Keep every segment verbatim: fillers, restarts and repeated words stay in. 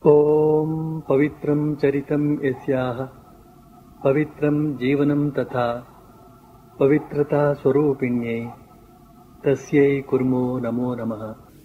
ಓಂ ಪವಿತ್ರಂ ಚರಿತಂ ಯಸ್ಯಾಹ ಪವಿತ್ರಂ ಜೀವನಂ ತಥಾ ಪವಿತ್ರತಾ ಸ್ವರೂಪಿಣ್ಯೈ ತಸ್ಯೈ ಕುರ್ಮೋ ನಮೋ ನಮಃ.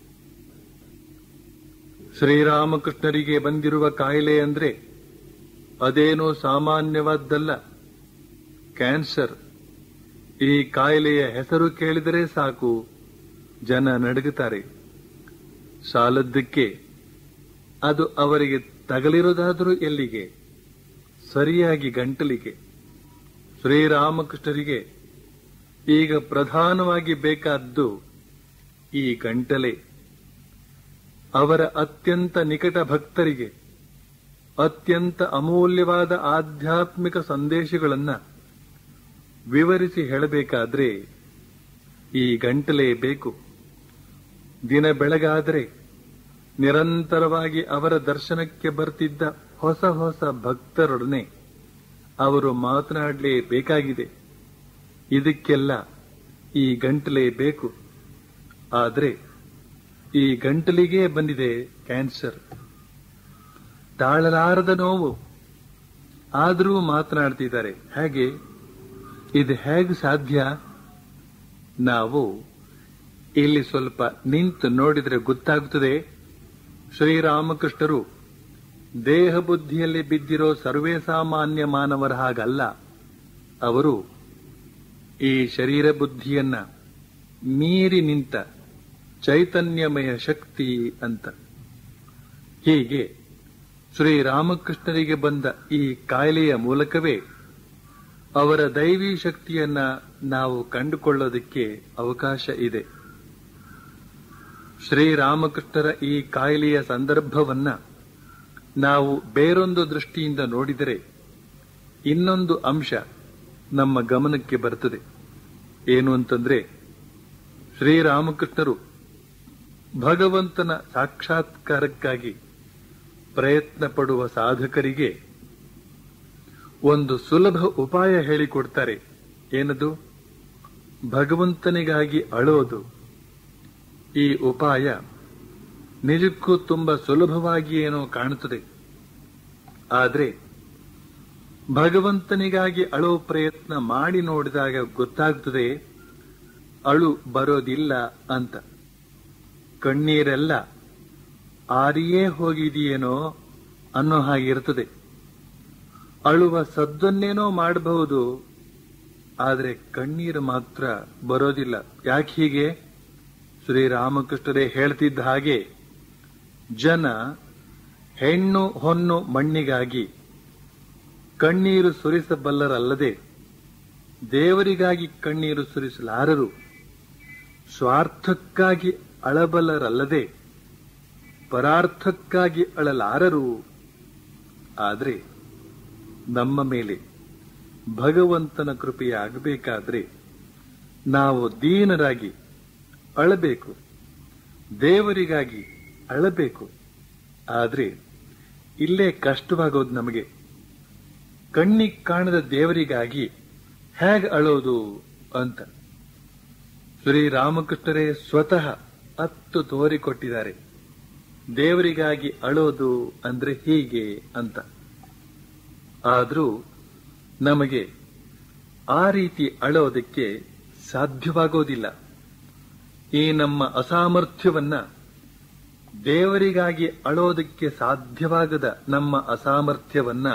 ಶ್ರೀರಾಮಕೃಷ್ಣರಿಗೆ ಬಂದಿರುವ ಕಾಯಿಲೆ ಅಂದ್ರೆ ಅದೇನೋ ಸಾಮಾನ್ಯವಾದ್ದಲ್ಲ, ಕ್ಯಾನ್ಸರ್. ಈ ಕಾಯಿಲೆಯ ಹೆಸರು ಕೇಳಿದರೆ ಸಾಕು ಜನ ನಡುಗುತ್ತಾರೆ. ಸಾಲದ್ದಕ್ಕೆ ಅದು ಅವರಿಗೆ ತಗಲಿರೋದಾದರೂ ಎಲ್ಲಿಗೆ? ಸರಿಯಾಗಿ ಗಂಟಲಿಗೆ. ಶ್ರೀರಾಮಕೃಷ್ಣರಿಗೆ ಈಗ ಪ್ರಧಾನವಾಗಿ ಬೇಕಾದ್ದು ಈ ಗಂಟಲೆ. ಅವರ ಅತ್ಯಂತ ನಿಕಟ ಭಕ್ತರಿಗೆ ಅತ್ಯಂತ ಅಮೂಲ್ಯವಾದ ಆಧ್ಯಾತ್ಮಿಕ ಸಂದೇಶಗಳನ್ನ ವಿವರಿಸಿ ಹೇಳಬೇಕಾದ್ರೆ ಈ ಗಂಟಲೆ ಬೇಕು. ದಿನ ಬೆಳಗಾದರೆ ನಿರಂತರವಾಗಿ ಅವರ ದರ್ಶನಕ್ಕೆ ಬರ್ತಿದ್ದ ಹೊಸ ಹೊಸ ಭಕ್ತರೊಡನೆ ಅವರು ಮಾತನಾಡಲೇಬೇಕಾಗಿದೆ. ಇದಕ್ಕೆಲ್ಲ ಈ ಗಂಟಲೆ ಬೇಕು. ಆದರೆ ಈ ಗಂಟಲಿಗೆ ಬಂದಿದೆ ಕ್ಯಾನ್ಸರ್. ತಾಳಲಾರದ ನೋವು, ಆದರೂ ಮಾತನಾಡ್ತಿದ್ದಾರೆ. ಹೇಗೆ? ಇದು ಹೇಗೆ ಸಾಧ್ಯ? ನಾವು ಇಲ್ಲಿ ಸ್ವಲ್ಪ ನಿಂತು ನೋಡಿದರೆ ಗೊತ್ತಾಗುತ್ತದೆ. ಶ್ರೀರಾಮಕೃಷ್ಣರು ದೇಹ ಬುದ್ಧಿಯಲ್ಲಿ ಬಿದ್ದಿರೋ ಸರ್ವೇ ಸಾಮಾನ್ಯ ಮಾನವರ ಹಾಗಲ್ಲ. ಅವರು ಈ ಶರೀರ ಬುದ್ಧಿಯನ್ನ ಮೀರಿ ನಿಂತ ಚೈತನ್ಯಮಯ ಶಕ್ತಿ ಅಂತ. ಹೀಗೆ ಶ್ರೀರಾಮಕೃಷ್ಣರಿಗೆ ಬಂದ ಈ ಕಾಯಿಲೆಯ ಮೂಲಕವೇ ಅವರ ದೈವಿ ಶಕ್ತಿಯನ್ನ ನಾವು ಕಂಡುಕೊಳ್ಳೋದಕ್ಕೆ ಅವಕಾಶ ಇದೆ. ಶ್ರೀರಾಮಕೃಷ್ಣರ ಈ ಕಾಯಿಲೆಯ ಸಂದರ್ಭವನ್ನ ನಾವು ಬೇರೊಂದು ದೃಷ್ಟಿಯಿಂದ ನೋಡಿದರೆ ಇನ್ನೊಂದು ಅಂಶ ನಮ್ಮ ಗಮನಕ್ಕೆ ಬರುತ್ತದೆ. ಏನು ಅಂತಂದ್ರೆ, ಶ್ರೀರಾಮಕೃಷ್ಣರು ಭಗವಂತನ ಸಾಕ್ಷಾತ್ಕಾರಕ್ಕಾಗಿ ಪ್ರಯತ್ನ ಪಡುವ ಸಾಧಕರಿಗೆ ಒಂದು ಸುಲಭ ಉಪಾಯ ಹೇಳಿಕೊಡ್ತಾರೆ. ಏನದು? ಭಗವಂತನಿಗಾಗಿ ಅಳೋದು. ಈ ಉಪಾಯ ನಿಜಕ್ಕೂ ತುಂಬಾ ಸುಲಭವಾಗಿ ಏನೋ ಕಾಣುತ್ತದೆ. ಆದರೆ ಭಗವಂತನಿಗಾಗಿ ಅಳೋ ಪ್ರಯತ್ನ ಮಾಡಿ ನೋಡಿದಾಗ ಗೊತ್ತಾಗುತ್ತದೆ ಅಳು ಬರೋದಿಲ್ಲ ಅಂತ. ಕಣ್ಣೀರೆಲ್ಲ ಆರಿಯೇ ಹೋಗಿದೆಯೇನೋ ಅನ್ನೋ ಹಾಗಿರ್ತದೆ. ಅಳುವ ಸದ್ದನ್ನೇನೋ ಮಾಡಬಹುದು, ಆದರೆ ಕಣ್ಣೀರು ಮಾತ್ರ ಬರೋದಿಲ್ಲ. ಯಾಕೆ ಹೀಗೆ? ಶ್ರೀರಾಮಕೃಷ್ಣರೇ ಹೇಳ್ತಿದ್ದ ಹಾಗೆ, ಜನ ಹೆಣ್ಣು ಹೊನ್ನು ಮಣ್ಣಿಗಾಗಿ ಕಣ್ಣೀರು ಸುರಿಸಬಲ್ಲರಲ್ಲದೆ ದೇವರಿಗಾಗಿ ಕಣ್ಣೀರು ಸುರಿಸಲಾರರು. ಸ್ವಾರ್ಥಕ್ಕಾಗಿ ಅಳಬಲ್ಲರಲ್ಲದೆ ಪರಾರ್ಥಕ್ಕಾಗಿ ಅಳಲಾರರು. ಆದರೆ ನಮ್ಮ ಮೇಲೆ ಭಗವಂತನ ಕೃಪೆಯಾಗಬೇಕಾದ್ರೆ ನಾವು ದೀನರಾಗಿ ಅಳಬೇಕು, ದೇವರಿಗಾಗಿ ಅಳಬೇಕು. ಆದ್ರೆ ಇಲ್ಲೇ ಕಷ್ಟವಾಗೋದು ನಮಗೆ. ಕಣ್ಣಿಗೆ ಕಾಣದ ದೇವರಿಗಾಗಿ ಹೇಗೆ ಅಳೋದು ಅಂತ ಶ್ರೀರಾಮಕೃಷ್ಣರೇ ಸ್ವತಃ ಅತ್ತು ತೋರಿಕೊಟ್ಟಿದ್ದಾರೆ. ದೇವರಿಗಾಗಿ ಅಳೋದು ಅಂದ್ರೆ ಹೀಗೆ ಅಂತ. ಆದರೂ ನಮಗೆ ಆ ರೀತಿ ಅಳೋದಕ್ಕೆ ಸಾಧ್ಯವಾಗೋದಿಲ್ಲ. ಈ ನಮ್ಮ ಅಸಾಮರ್ಥ್ಯವನ್ನ, ದೇವರಿಗಾಗಿ ಅಳೋದಕ್ಕೆ ಸಾಧ್ಯವಾಗದ ನಮ್ಮ ಅಸಾಮರ್ಥ್ಯವನ್ನ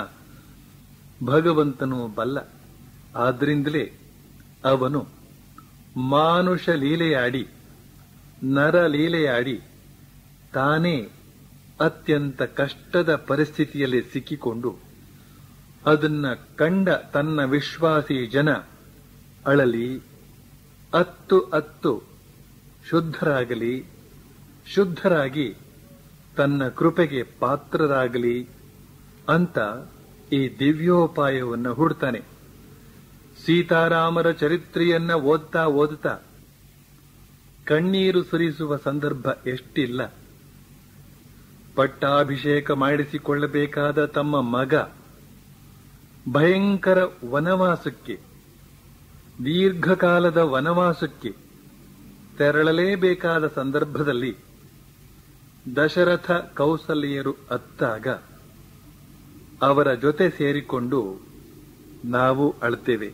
ಭಗವಂತನು ಬಲ್ಲ. ಆದ್ರಿಂದಲೇ ಅವನು ಮಾನುಷ ಲೀಲೆಯಾಡಿ, ನರ ಲೀಲೆಯಾಡಿ, ತಾನೇ ಅತ್ಯಂತ ಕಷ್ಟದ ಪರಿಸ್ಥಿತಿಯಲ್ಲಿ ಸಿಕ್ಕಿಕೊಂಡು ಅದನ್ನ ಕಂಡ ತನ್ನ ವಿಶ್ವಾಸಿ ಜನ ಅಳಲಿ, ಅತ್ತು ಅತ್ತು ಶುದ್ಧರಾಗಲಿ, ಶುದ್ಧರಾಗಿ ತನ್ನ ಕೃಪೆಗೆ ಪಾತ್ರರಾಗಲಿ ಅಂತ ಈ ದಿವ್ಯೋಪಾಯವನ್ನು ಹುಡ್ತಾನೆ. ಸೀತಾರಾಮರ ಚರಿತ್ರೆಯನ್ನ ಓದ್ತಾ ಓದುತ್ತಾ ಕಣ್ಣೀರು ಸುರಿಸುವ ಸಂದರ್ಭ ಎಷ್ಟಿಲ್ಲ. ಪಟ್ಟಾಭಿಷೇಕ ಮಾಡಿಸಿಕೊಳ್ಳಬೇಕಾದ ತಮ್ಮ ಮಗ ಭಯಂಕರ ವನವಾಸಕ್ಕೆ, ದೀರ್ಘಕಾಲದ ವನವಾಸಕ್ಕೆ ತೆರಳಲೇಬೇಕಾದ ಸಂದರ್ಭದಲ್ಲಿ ದಶರಥ ಕೌಸಲ್ಯರು ಅತ್ತಾಗ ಅವರ ಜೊತೆ ಸೇರಿಕೊಂಡು ನಾವು ಅಳ್ತೇವೆ.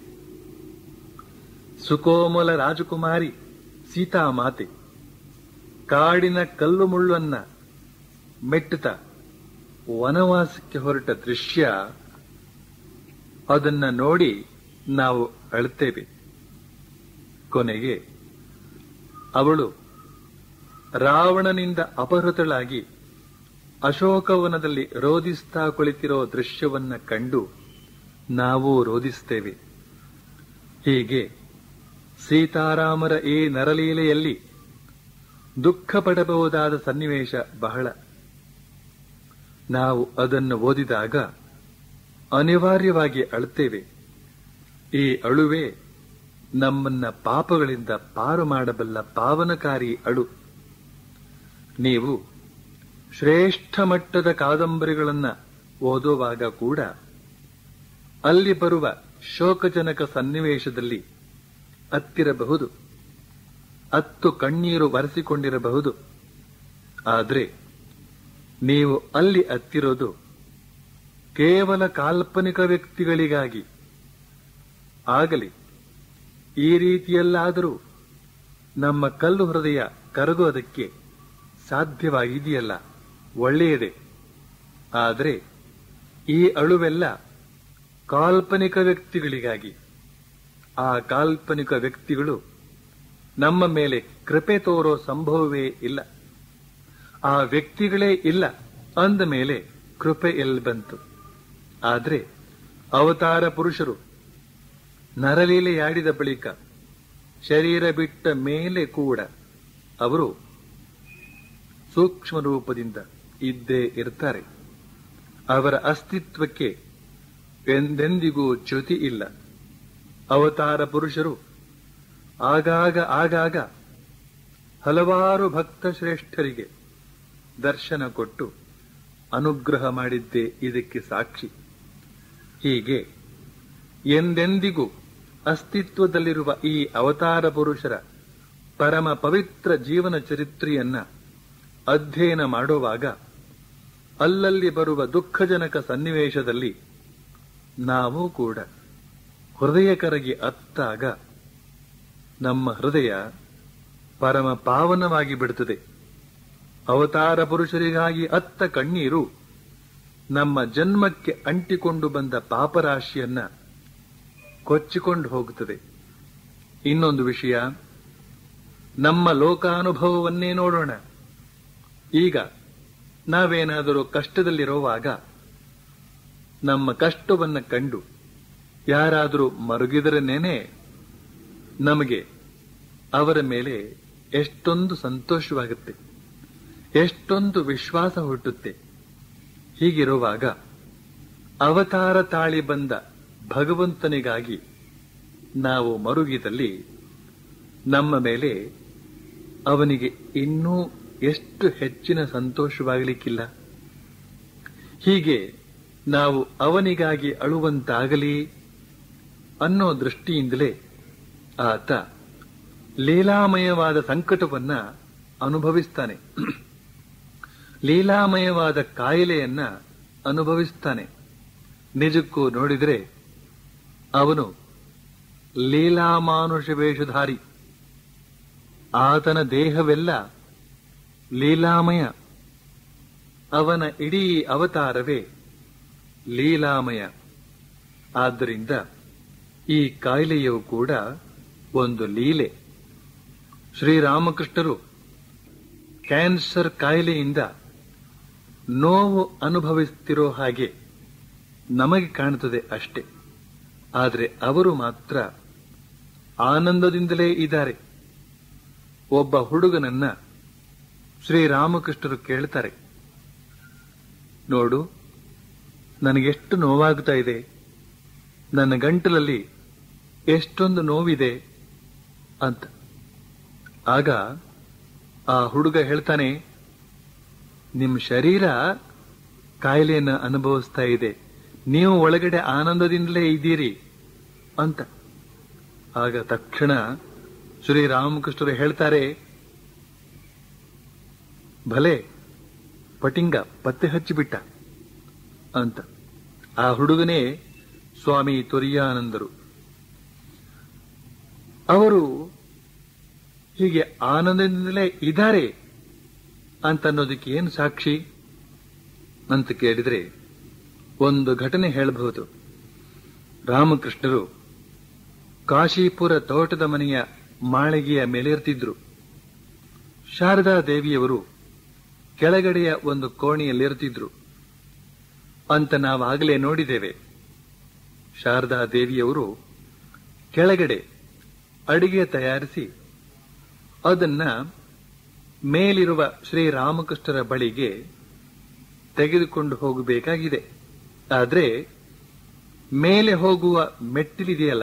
ಸುಕೋಮಲ ರಾಜಕುಮಾರಿ ಸೀತಾಮಾತೆ ಕಾಡಿನ ಕಲ್ಲು ಮುಳ್ಳನ್ನ ಮೆಟ್ಟುತ್ತಾ ವನವಾಸಕ್ಕೆ ಹೊರಟ ದೃಶ್ಯ, ಅದನ್ನ ನೋಡಿ ನಾವು ಅಳ್ತೇವೆ. ಕೊನೆಗೆ ಅವಳು ರಾವಣನಿಂದ ಅಪಹೃತಳಾಗಿ ಅಶೋಕವನದಲ್ಲಿ ರೋಧಿಸ್ತಾ ಕುಳಿತಿರೋ ದೃಶ್ಯವನ್ನ ಕಂಡು ನಾವು ರೋಧಿಸ್ತೇವೆ. ಹೀಗೆ ಸೀತಾರಾಮರ ಈ ನರಲೀಲೆಯಲ್ಲಿ ದುಃಖ ಪಡಬಹುದಾದ ಸನ್ನಿವೇಶ ಬಹಳ. ನಾವು ಅದನ್ನು ಓದಿದಾಗ ಅನಿವಾರ್ಯವಾಗಿ ಅಳುತ್ತೇವೆ. ಈ ಅಳುವೆ ನಮ್ಮನ್ನ ಪಾಪಗಳಿಂದ ಪಾರು ಮಾಡಬಲ್ಲ ಪಾವನಕಾರಿ ಅಳು. ನೀವು ಶ್ರೇಷ್ಠ ಮಟ್ಟದ ಕಾದಂಬರಿಗಳನ್ನ ಓದುವಾಗ ಕೂಡ ಅಲ್ಲಿ ಬರುವ ಶೋಕಜನಕ ಸನ್ನಿವೇಶದಲ್ಲಿ ಅತ್ತಿರಬಹುದು, ಅತ್ತು ಕಣ್ಣೀರು ಬರೆಸಿಕೊಂಡಿರಬಹುದು. ಆದರೆ ನೀವು ಅಲ್ಲಿ ಅತ್ತಿರೋದು ಕೇವಲ ಕಾಲ್ಪನಿಕ ವ್ಯಕ್ತಿಗಳಿಗಾಗಿ. ಆಗಲಿ ಈ ರೀತಿಯಲ್ಲಾದರೂ ನಮ್ಮ ಕಲ್ಲು ಹೃದಯ ಕರಗೋದಕ್ಕೆ ಸಾಧ್ಯವಾಗಿದೆಯಲ್ಲ, ಒಳ್ಳೆಯದೇ. ಆದರೆ ಈ ಅಳುವೆಲ್ಲ ಕಾಲ್ಪನಿಕ ವ್ಯಕ್ತಿಗಳಿಗಾಗಿ. ಆ ಕಾಲ್ಪನಿಕ ವ್ಯಕ್ತಿಗಳು ನಮ್ಮ ಮೇಲೆ ಕೃಪೆ ತೋರೋ ಸಂಭವವೇ ಇಲ್ಲ. ಆ ವ್ಯಕ್ತಿಗಳೇ ಇಲ್ಲ ಅಂದ ಮೇಲೆ ಕೃಪೆ ಎಲ್ಲಿ ಬಂತು? ಆದರೆ ಅವತಾರ ಪುರುಷರು ನರಲೀಲೆಯಾಡಿದ ಬಳಿಕ ಶರೀರ ಬಿಟ್ಟ ಮೇಲೆ ಕೂಡ ಅವರು ಸೂಕ್ಷ್ಮ ರೂಪದಿಂದ ಇದ್ದೇ ಇರ್ತಾರೆ. ಅವರ ಅಸ್ತಿತ್ವಕ್ಕೆ ಎಂದೆಂದಿಗೂ ಚ್ಯುತಿ ಇಲ್ಲ. ಅವತಾರ ಪುರುಷರು ಆಗಾಗ ಆಗಾಗ ಹಲವಾರು ಭಕ್ತ ಶ್ರೇಷ್ಠರಿಗೆ ದರ್ಶನ ಕೊಟ್ಟು ಅನುಗ್ರಹ ಮಾಡಿದ್ದೇ ಇದಕ್ಕೆ ಸಾಕ್ಷಿ. ಹೀಗೆ ಎಂದೆಂದಿಗೂ ಅಸ್ತಿತ್ವದಲ್ಲಿರುವ ಈ ಅವತಾರ ಪುರುಷರ ಪರಮ ಪವಿತ್ರ ಜೀವನ ಚರಿತ್ರೆಯನ್ನ ಅಧ್ಯಯನ ಮಾಡುವಾಗ ಅಲ್ಲಲ್ಲಿ ಬರುವ ದುಃಖಜನಕ ಸನ್ನಿವೇಶದಲ್ಲಿ ನಾವು ಕೂಡ ಹೃದಯ ಕರಗಿ ಅತ್ತಾಗ ನಮ್ಮ ಹೃದಯ ಪರಮ ಪಾವನವಾಗಿ ಬಿಡುತ್ತದೆ. ಅವತಾರ ಪುರುಷರಿಗಾಗಿ ಅತ್ತ ಕಣ್ಣೀರು ನಮ್ಮ ಜನ್ಮಕ್ಕೆ ಅಂಟಿಕೊಂಡು ಬಂದ ಪಾಪರಾಶಿಯನ್ನ ಕೊಚ್ಚಿಕೊಂಡು ಹೋಗುತ್ತದೆ. ಇನ್ನೊಂದು ವಿಷಯ, ನಮ್ಮ ಲೋಕಾನುಭವವನ್ನೇ ನೋಡೋಣ. ಈಗ ನಾವೇನಾದರೂ ಕಷ್ಟದಲ್ಲಿರುವಾಗ ನಮ್ಮ ಕಷ್ಟವನ್ನು ಕಂಡು ಯಾರಾದರೂ ಮರುಗಿದರೇನೇ ನಮಗೆ ಅವರ ಮೇಲೆ ಎಷ್ಟೊಂದು ಸಂತೋಷವಾಗುತ್ತೆ, ಎಷ್ಟೊಂದು ವಿಶ್ವಾಸ ಹುಟ್ಟುತ್ತೆ. ಹೀಗಿರುವಾಗ ಅವತಾರ ತಾಳಿ ಬಂದ ಭಗವಂತನಿಗಾಗಿ ನಾವು ಮರುಗಿದಲ್ಲಿ ನಮ್ಮ ಮೇಲೆ ಅವನಿಗೆ ಇನ್ನೂ ಎಷ್ಟು ಹೆಚ್ಚಿನ ಸಂತೋಷವಾಗಲಿಕ್ಕಿಲ್ಲ. ಹೀಗೆ ನಾವು ಅವನಿಗಾಗಿ ಅಳುವಂತಾಗಲಿ ಅನ್ನೋ ದೃಷ್ಟಿಯಿಂದಲೇ ಆತ ಲೀಲಾಮಯವಾದ ಸಂಕಟವನ್ನ ಅನುಭವಿಸ್ತಾನೆ, ಲೀಲಾಮಯವಾದ ಕಾಯಿಲೆಯನ್ನ ಅನುಭವಿಸ್ತಾನೆ. ನಿಜಕ್ಕೂ ನೋಡಿದರೆ ಅವನು ಲೀಲಾಮಾನುಷ ವೇಷಧಾರಿ. ಆತನ ದೇಹವೆಲ್ಲ ಲೀಲಾಮಯ. ಅವನ ಇಡೀ ಅವತಾರವೇ ಲೀಲಾಮಯ. ಆದ್ದರಿಂದ ಈ ಕಾಯಿಲೆಯೂ ಕೂಡ ಒಂದು ಲೀಲೆ. ಶ್ರೀರಾಮಕೃಷ್ಣರು ಕ್ಯಾನ್ಸರ್ ಕಾಯಿಲೆಯಿಂದ ನೋವು ಅನುಭವಿಸುತ್ತಿರೋ ಹಾಗೆ ನಮಗೆ ಕಾಣುತ್ತದೆ ಅಷ್ಟೇ. ಆದರೆ ಅವರು ಮಾತ್ರ ಆನಂದದಿಂದಲೇ ಇದ್ದಾರೆ. ಒಬ್ಬ ಹುಡುಗನನ್ನ ಶ್ರೀರಾಮಕೃಷ್ಣರು ಕೇಳ್ತಾರೆ, ನೋಡು ನನಗೆಷ್ಟು ನೋವಾಗ್ತಾ ಇದೆ, ನನ್ನ ಗಂಟಲಲ್ಲಿ ಎಷ್ಟೊಂದು ನೋವಿದೆ ಅಂತ. ಆಗ ಆ ಹುಡುಗ ಹೇಳ್ತಾನೆ, ನಿಮ್ಮ ಶರೀರ ಕಾಯಿಲೆಯನ್ನು ಅನುಭವಿಸ್ತಾ ಇದೆ, ನೀವು ಒಳಗಡೆ ಆನಂದದಿಂದಲೇ ಇದ್ದೀರಿ ಅಂತ. ಆಗ ತಕ್ಷಣ ಶ್ರೀರಾಮಕೃಷ್ಣರು ಹೇಳ್ತಾರೆ, ಭಲೆ ಪಟಿಂಗ ಪತ್ತೆ ಹಚ್ಚಿಬಿಟ್ಟ ಅಂತ. ಆ ಹುಡುಗನೇ ಸ್ವಾಮಿ ತುರಿಯಾನಂದರು. ಅವರು ಹೀಗೆ ಆನಂದದಿಂದಲೇ ಇದ್ದಾರೆ ಅಂತನ್ನೋದಕ್ಕೆ ಏನು ಸಾಕ್ಷಿ ಅಂತ ಕೇಳಿದ್ರೆ ಒಂದು ಘಟನೆ ಹೇಳಬಹುದು. ರಾಮಕೃಷ್ಣರು ಕಾಶೀಪುರ ತೋಟದ ಮನೆಯ ಮಾಳಿಗೆಯ ಮೇಲಿರ್ತಿದ್ರು. ಶಾರದಾ ದೇವಿಯವರು ಕೆಳಗಡೆಯ ಒಂದು ಕೋಣೆಯಲ್ಲಿರ್ತಿದ್ರು ಅಂತ ನಾವಾಗಲೇ ನೋಡಿದ್ದೇವೆ. ಶಾರದಾ ದೇವಿಯವರು ಕೆಳಗಡೆ ಅಡಿಗೆ ತಯಾರಿಸಿ ಅದನ್ನ ಮೇಲಿರುವ ಶ್ರೀರಾಮಕೃಷ್ಣರ ಬಳಿಗೆ ತೆಗೆದುಕೊಂಡು ಹೋಗಬೇಕಾಗಿದೆ. ಆದರೆ ಮೇಲೆ ಹೋಗುವ ಮೆಟ್ಟಿಲಿದೆಯಲ್ಲ,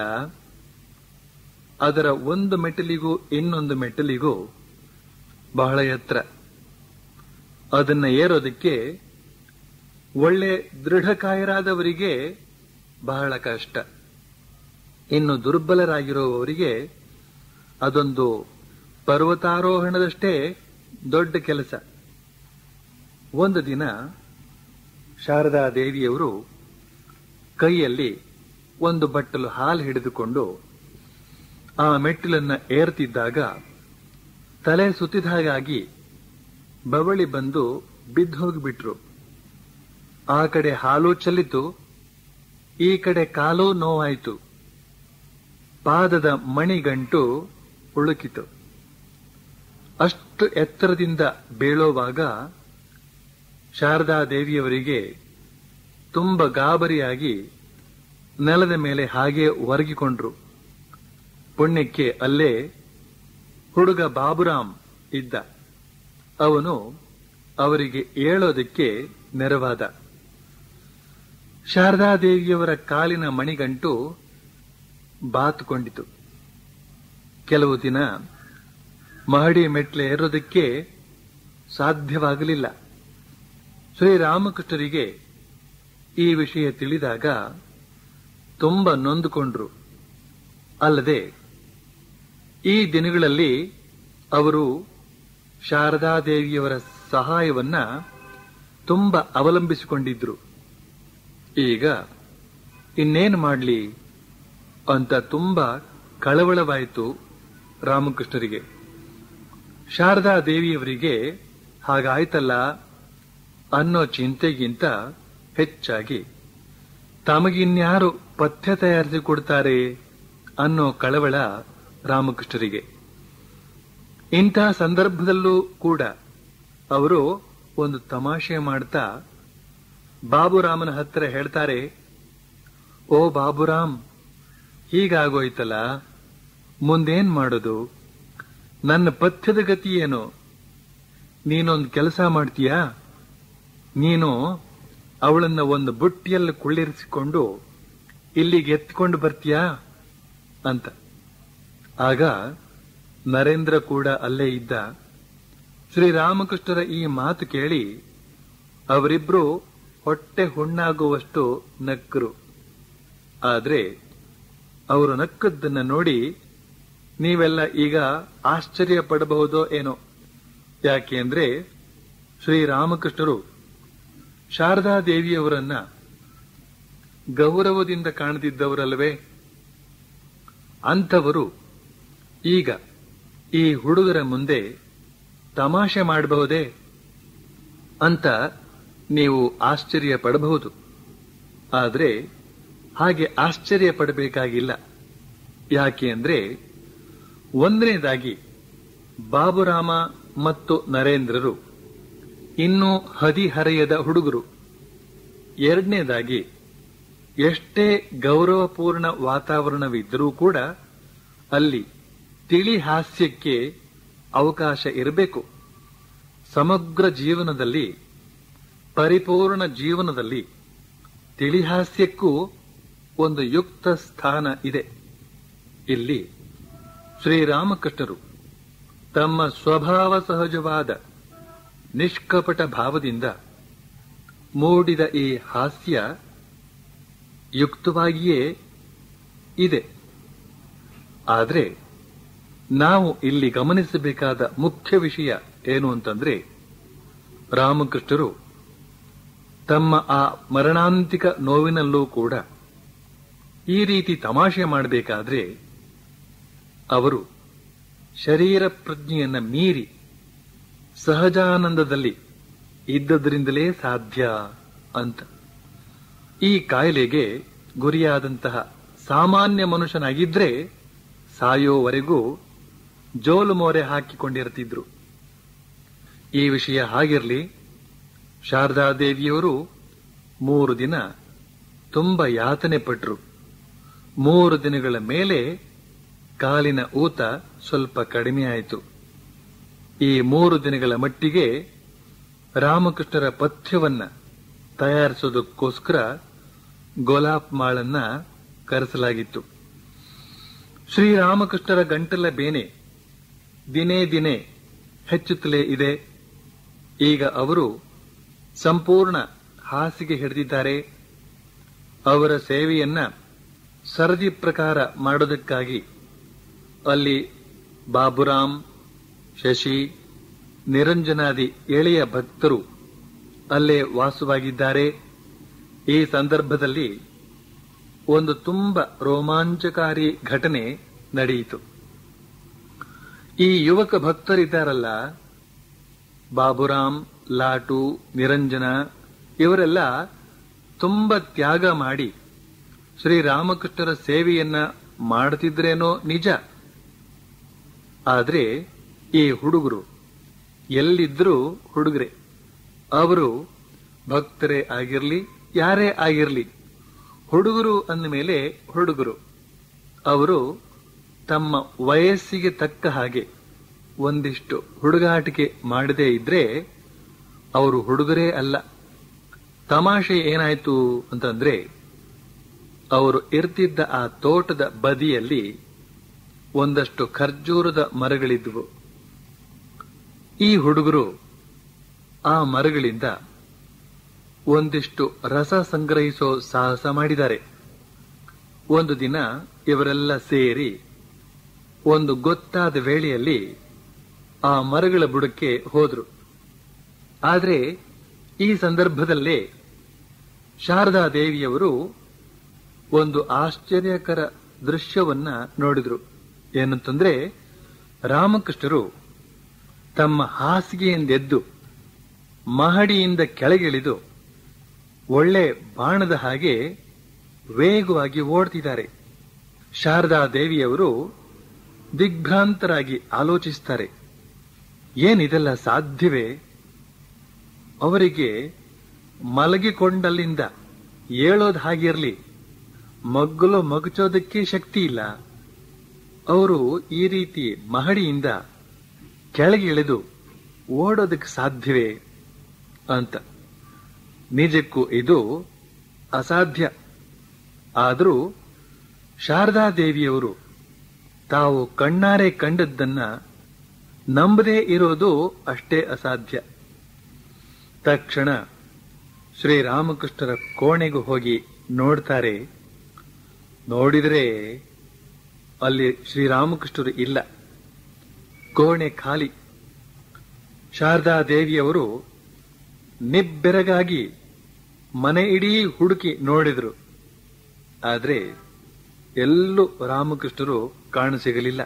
ಅದರ ಒಂದು ಮೆಟ್ಟಿಲಿಗೂ ಇನ್ನೊಂದು ಮೆಟ್ಟಿಲಿಗೂ ಬಹಳ ಎತ್ತರ. ಅದನ್ನ ಏರೋದಕ್ಕೆ ಒಳ್ಳೆ ದೃಢಕಾಯರಾದವರಿಗೆ ಬಹಳ ಕಷ್ಟ. ಇನ್ನು ದುರ್ಬಲರಾಗಿರುವವರಿಗೆ ಅದೊಂದು ಪರ್ವತಾರೋಹಣದಷ್ಟೇ ದೊಡ್ಡ ಕೆಲಸ. ಒಂದು ದಿನ ಶಾರದಾ ದೇವಿಯವರು ಕೈಯಲ್ಲಿ ಒಂದು ಬಟ್ಟಲು ಹಾಲು ಹಿಡಿದುಕೊಂಡು ಆ ಮೆಟ್ಟಿಲನ್ನ ಏರ್ತಿದ್ದಾಗ ತಲೆ ಸುತ್ತಿದ ಹಾಗಾಗಿ ಬವಳಿ ಬಂದು ಬಿದ್ದು ಹೋಗಿಬಿಟ್ರು. ಆ ಕಡೆ ಹಾಲು ಚೆಲ್ಲಿತು, ಈ ಕಡೆ ಕಾಲು ನೋವಾಯಿತು, ಪಾದದ ಮಣಿಗಂಟು ಉಳುಕಿತು. ಅಷ್ಟು ಎತ್ತರದಿಂದ ಬೀಳೋವಾಗ ಶಾರದಾ ದೇವಿಯವರಿಗೆ ತುಂಬ ಗಾಬರಿಯಾಗಿ ನೆಲದ ಮೇಲೆ ಹಾಗೆ ಒರಗಿಕೊಂಡ್ರು. ಪುಣ್ಯಕ್ಕೆ ಅಲ್ಲೇ ಹುಡುಗ ಬಾಬುರಾಮ್ ಇದ್ದ. ಅವನು ಅವರಿಗೆ ಏಳೋದಕ್ಕೆ ನೆರವಾದ. ಶಾರದಾದೇವಿಯವರ ಕಾಲಿನ ಮಣಿಗಂಟು ಬಾತುಕೊಂಡಿತು. ಕೆಲವು ದಿನ ಮಹಡಿ ಮೆಟ್ಲೆ ಏರೋದಕ್ಕೆ ಸಾಧ್ಯವಾಗಲಿಲ್ಲ. ಶ್ರೀರಾಮಕೃಷ್ಣರಿಗೆ ಈ ವಿಷಯ ತಿಳಿದಾಗ ತುಂಬ ನೊಂದುಕೊಂಡ್ರು. ಅಲ್ಲದೆ ಈ ದಿನಗಳಲ್ಲಿ ಅವರು ಶಾರದಾದೇವಿಯವರ ಸಹಾಯವನ್ನ ತುಂಬ ಅವಲಂಬಿಸಿಕೊಂಡಿದ್ರು. ಈಗ ಇನ್ನೇನು ಮಾಡಲಿ ಅಂತ ತುಂಬ ಕಳವಳವಾಯಿತು ರಾಮಕೃಷ್ಣರಿಗೆ. ಶಾರದಾ ದೇವಿಯವರಿಗೆ ಹಾಗಾಯ್ತಲ್ಲ ಅನ್ನೋ ಚಿಂತೆಗಿಂತ ಹೆಚ್ಚಾಗಿ ತಮಗಿನ್ಯಾರು ಪಥ್ಯ ತಯಾರಿಸಿಕೊಡ್ತಾರೆ ಅನ್ನೋ ಕಳವಳ ರಾಮಕೃಷ್ಣರಿಗೆ. ಇಂಥ ಸಂದರ್ಭದಲ್ಲೂ ಕೂಡ ಅವರು ಒಂದು ತಮಾಷೆ ಮಾಡ್ತಾ ಬಾಬುರಾಮನ ಹತ್ತಿರ ಹೇಳ್ತಾರೆ, ಓ ಬಾಬುರಾಮ್, ಹೀಗಾಗೋಯ್ತಲ್ಲ, ಮುಂದೇನ್ ಮಾಡೋದು? ನನ್ನ ಪಥ್ಯದ ಗತಿ ಏನು? ನೀನೊಂದು ಕೆಲಸ ಮಾಡ್ತೀಯಾ? ನೀನು ಅವಳನ್ನ ಒಂದು ಬುಟ್ಟಿಯಲ್ಲಿ ಕುಳ್ಳಿರಿಸಿಕೊಂಡು ಇಲ್ಲಿಗೆ ಎತ್ಕೊಂಡು ಬರ್ತೀಯಾ ಅಂತ. ಆಗ ನರೇಂದ್ರ ಕೂಡ ಅಲ್ಲೇ ಇದ್ದ. ಶ್ರೀರಾಮಕೃಷ್ಣರ ಈ ಮಾತು ಕೇಳಿ ಅವರಿಬ್ರು ಹೊಟ್ಟೆ ಹುಣ್ಣಾಗುವಷ್ಟು ನಕ್ಕರು. ಆದ್ರೆ ಅವರು ನಕ್ಕದ್ದನ್ನ ನೋಡಿ ನೀವೆಲ್ಲ ಈಗ ಆಶ್ಚರ್ಯ ಪಡಬಹುದೋ ಏನೋ. ಯಾಕೆ ಅಂದ್ರೆ ಶ್ರೀರಾಮಕೃಷ್ಣರು ಶಾರದಾದೇವಿಯವರನ್ನ ಗೌರವದಿಂದ ಕಾಣದಿದ್ದವರಲ್ವೇ? ಅಂಥವರು ಈಗ ಈ ಹುಡುಗರ ಮುಂದೆ ತಮಾಷೆ ಮಾಡಬಹುದೇ ಅಂತ ನೀವು ಆಶ್ಚರ್ಯ ಪಡಬಹುದು. ಆದರೆ ಹಾಗೆ ಆಶ್ಚರ್ಯ ಪಡಬೇಕಾಗಿಲ್ಲ. ಯಾಕೆ ಅಂದ್ರೆ ಒಂದನೇದಾಗಿ ಬಾಬುರಾಮ ಮತ್ತು ನರೇಂದ್ರರು ಇನ್ನೂ ಹದಿಹರೆಯದ ಹುಡುಗರು. ಎರಡನೇದಾಗಿ ಎಷ್ಟೇ ಗೌರವಪೂರ್ಣ ವಾತಾವರಣವಿದ್ದರೂ ಕೂಡ ಅಲ್ಲಿ ತಿಳಿ ಹಾಸ್ಯಕ್ಕೆ ಅವಕಾಶ ಇರಬೇಕು. ಸಮಗ್ರ ಜೀವನದಲ್ಲಿ, ಪರಿಪೂರ್ಣ ಜೀವನದಲ್ಲಿ ತಿಳಿಹಾಸ್ಯಕ್ಕೂ ಒಂದು ಯುಕ್ತ ಸ್ಥಾನ ಇದೆ. ಇಲ್ಲಿ ಶ್ರೀರಾಮಕೃಷ್ಣರು ತಮ್ಮ ಸ್ವಭಾವ ಸಹಜವಾದ ನಿಷ್ಕಪಟ ಭಾವದಿಂದ ಮೂಡಿದ ಈ ಹಾಸ್ಯ ಯುಕ್ತವಾಗಿಯೇ ಇದೆ. ಆದರೆ ನಾವು ಇಲ್ಲಿ ಗಮನಿಸಬೇಕಾದ ಮುಖ್ಯ ವಿಷಯ ಏನು ಅಂತಂದ್ರೆ, ರಾಮಕೃಷ್ಣರು ತಮ್ಮ ಆ ಮರಣಾಂತಿಕ ನೋವಿನಲ್ಲೂ ಕೂಡ ಈ ರೀತಿ ತಮಾಷೆ ಮಾಡಬೇಕಾದ್ರೆ ಅವರು ಶರೀರ ಪ್ರಜ್ಞೆಯನ್ನ ಮೀರಿ ಸಹಜಾನಂದದಲ್ಲಿ ಇದ್ದದ್ರಿಂದಲೇ ಸಾಧ್ಯ ಅಂತ. ಈ ಕಾಯಿಲೆಗೆ ಗುರಿಯಾದಂತಹ ಸಾಮಾನ್ಯ ಮನುಷ್ಯನಾಗಿದ್ರೆ ಸಾಯೋವರೆಗೂ ಜೋಲು ಮೋರೆ ಹಾಕಿಕೊಂಡಿರ್ತಿದ್ರು. ಈ ವಿಷಯ ಹಾಗಿರ್ಲಿ, ಶಾರದಾದೇವಿಯವರು ಮೂರು ದಿನ ತುಂಬ ಯಾತನೆ ಪಟ್ರು. ಮೂರು ದಿನಗಳ ಮೇಲೆ ಕಾಲಿನ ಊತ ಸ್ವಲ್ಪ ಕಡಿಮೆಯಾಯಿತು. ಈ ಮೂರು ದಿನಗಳ ಮಟ್ಟಿಗೆ ರಾಮಕೃಷ್ಣರ ಪಥ್ಯವನ್ನ ತಯಾರಿಸೋದಕ್ಕೋಸ್ಕರ ಗೋಲಾಪ್ ಮಾಳನ್ನ ಕರೆಸಲಾಗಿತ್ತು. ಶ್ರೀರಾಮಕೃಷ್ಣರ ಗಂಟಲ ಬೇನೆ ದಿನೇ ದಿನೇ ಹೆಚ್ಚುತ್ತಲೇ ಇದೆ. ಈಗ ಅವರು ಸಂಪೂರ್ಣ ಹಾಸಿಗೆ ಹಿಡಿದಿದ್ದಾರೆ. ಅವರ ಸೇವೆಯನ್ನ ಸರದಿ ಪ್ರಕಾರ ಮಾಡೋದಕ್ಕಾಗಿ ಅಲ್ಲಿ ಬಾಬುರಾಮ್, ಶಶಿ, ನಿರಂಜನಾದಿ ಎಳೆಯ ಭಕ್ತರು ಅಲ್ಲೇ ವಾಸವಾಗಿದ್ದಾರೆ. ಈ ಸಂದರ್ಭದಲ್ಲಿ ಒಂದು ತುಂಬ ರೋಮಾಂಚಕಾರಿ ಘಟನೆ ನಡೆಯಿತು. ಈ ಯುವಕ ಭಕ್ತರಿದ್ದಾರಲ್ಲ, ಬಾಬುರಾಮ್, ಲಾಟು, ನಿರಂಜನ, ಇವರೆಲ್ಲ ತುಂಬ ತ್ಯಾಗ ಮಾಡಿ ಶ್ರೀರಾಮಕೃಷ್ಣರ ಸೇವೆಯನ್ನ ಮಾಡುತ್ತಿದ್ರೇನೋ ನಿಜ. ಆದ್ರೆ ಈ ಹುಡುಗರು ಎಲ್ಲಿದ್ರೂ ಹುಡುಗರೆ. ಅವರು ಭಕ್ತರೇ ಆಗಿರ್ಲಿ, ಯಾರೇ ಆಗಿರ್ಲಿ, ಹುಡುಗರು ಅಂದ ಮೇಲೆ ಹುಡುಗರು. ಅವರು ತಮ್ಮ ವಯಸ್ಸಿಗೆ ತಕ್ಕ ಹಾಗೆ ಒಂದಿಷ್ಟು ಹುಡುಗಾಟಿಕೆ ಮಾಡದೇ ಇದ್ರೆ ಅವರು ಹುಡುಗರೇ ಅಲ್ಲ. ತಮಾಷೆ ಏನಾಯ್ತು ಅಂತಂದ್ರೆ, ಅವರು ಇರ್ತಿದ್ದ ಆ ತೋಟದ ಬದಿಯಲ್ಲಿ ಒಂದಷ್ಟು ಖರ್ಜೂರದ ಮರಗಳಿದ್ವು. ಈ ಹುಡುಗರು ಆ ಮರಗಳಿಂದ ಒಂದಿಷ್ಟು ರಸ ಸಂಗ್ರಹಿಸೋ ಸಾಹಸ ಮಾಡಿದ್ದಾರೆ. ಒಂದು ದಿನ ಇವರೆಲ್ಲ ಸೇರಿ ಒಂದು ಗೊತ್ತಾದ ವೇಳೆಯಲ್ಲಿ ಆ ಮರಗಳ ಬುಡಕ್ಕೆ ಹೋದ್ರು. ಆದರೆ ಈ ಸಂದರ್ಭದಲ್ಲೇ ಶಾರದಾದೇವಿಯವರು ಒಂದು ಆಶ್ಚರ್ಯಕರ ದೃಶ್ಯವನ್ನ ನೋಡಿದ್ರು. ಏನಂತಂದ್ರೆ, ರಾಮಕೃಷ್ಣರು ತಮ್ಮ ಹಾಸಿಗೆಯಿಂದೆದ್ದು ಮಹಡಿಯಿಂದ ಕೆಳಗಿಳಿದು ಒಳ್ಳೆ ಬಾಣದ ಹಾಗೆ ವೇಗವಾಗಿ ಓಡ್ತಿದ್ದಾರೆ. ಶಾರದಾದೇವಿಯವರು ದಿಗ್ಭ್ರಾಂತರಾಗಿ ಆಲೋಚಿಸ್ತಾರೆ, ಏನಿದೆಲ್ಲ ಸಾಧ್ಯವೇ? ಅವರಿಗೆ ಮಲಗಿಕೊಂಡಲ್ಲಿಂದ ಏಳೋದ್ ಹಾಗಿರ್ಲಿ, ಮಗ್ಗಲು ಮಗುಚೋದಕ್ಕೆ ಶಕ್ತಿ ಇಲ್ಲ. ಅವರು ಈ ರೀತಿ ಮಹಡಿಯಿಂದ ಕೆಳಗೆ ಇಳಿದು ಓಡೋದಕ್ಕೆ ಸಾಧ್ಯವೇ ಅಂತ. ನಿಜಕ್ಕೂ ಇದು ಅಸಾಧ್ಯ. ಆದರೂ ಶಾರದಾದೇವಿಯವರು ತಾವು ಕಣ್ಣಾರೆ ಕಂಡದ್ದನ್ನ ನಂಬದೇ ಇರೋದು ಅಷ್ಟೇ ಅಸಾಧ್ಯ. ತಕ್ಷಣ ಶ್ರೀರಾಮಕೃಷ್ಣರ ಕೋಣೆಗೂ ಹೋಗಿ ನೋಡ್ತಾರೆ. ನೋಡಿದರೆ ಅಲ್ಲಿ ಶ್ರೀರಾಮಕೃಷ್ಣರು ಇಲ್ಲ, ಕೋಣೆ ಖಾಲಿ. ಶಾರದಾದೇವಿಯವರು ನಿಬ್ಬೆರಗಾಗಿ ಮನೆ ಇಡೀ ಹುಡುಕಿ ನೋಡಿದ್ರು. ಆದ್ರೆ ಎಲ್ಲೂ ರಾಮಕೃಷ್ಣರು ಕಾಣಸಿಗಲಿಲ್ಲ.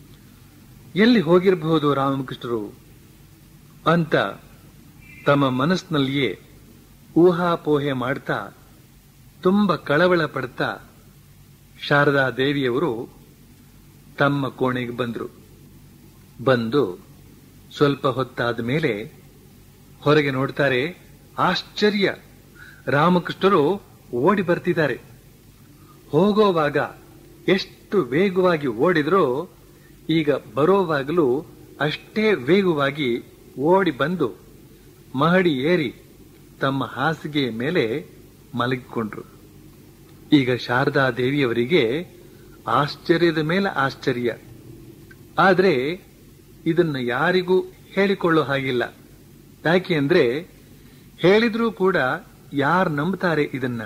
ಎಲ್ಲಿ ಹೋಗಿರಬಹುದು ರಾಮಕೃಷ್ಣರು ಅಂತ ತಮ್ಮ ಮನಸ್ಸಿನಲ್ಲಿಯೇ ಊಹಾಪೋಹೆ ಮಾಡ್ತಾ ತುಂಬ ಕಳವಳ ಪಡ್ತಾ ಶಾರದಾದೇವಿಯವರು ತಮ್ಮ ಕೋಣೆಗೆ ಬಂದ್ರು. ಬಂದು ಸ್ವಲ್ಪ ಹೊತ್ತಾದ ಮೇಲೆ ಹೊರಗೆ ನೋಡ್ತಾರೆ. ಆಶ್ಚರ್ಯ, ರಾಮಕೃಷ್ಣರು ಓಡಿ ಬರ್ತಿದ್ದಾರೆ. ಹೋಗೋವಾಗ ಎಷ್ಟು ವೇಗವಾಗಿ ಓಡಿದ್ರೋ ಈಗ ಬರೋವಾಗಲೂ ಅಷ್ಟೇ ವೇಗವಾಗಿ ಓಡಿ ಬಂದು ಮಹಡಿ ಏರಿ ತಮ್ಮ ಹಾಸಿಗೆಯ ಮೇಲೆ ಮಲಗಿಕೊಂಡ್ರು. ಈಗ ಶಾರದಾದೇವಿಯವರಿಗೆ ಆಶ್ಚರ್ಯದ ಮೇಲೆ ಆಶ್ಚರ್ಯ. ಆದ್ರೆ ಇದನ್ನ ಯಾರಿಗೂ ಹೇಳಿಕೊಳ್ಳೋ ಹಾಗಿಲ್ಲ. ಯಾಕೆ ಅಂದ್ರೆ ಹೇಳಿದ್ರೂ ಕೂಡ ಯಾರು ನಂಬ್ತಾರೆ ಇದನ್ನ?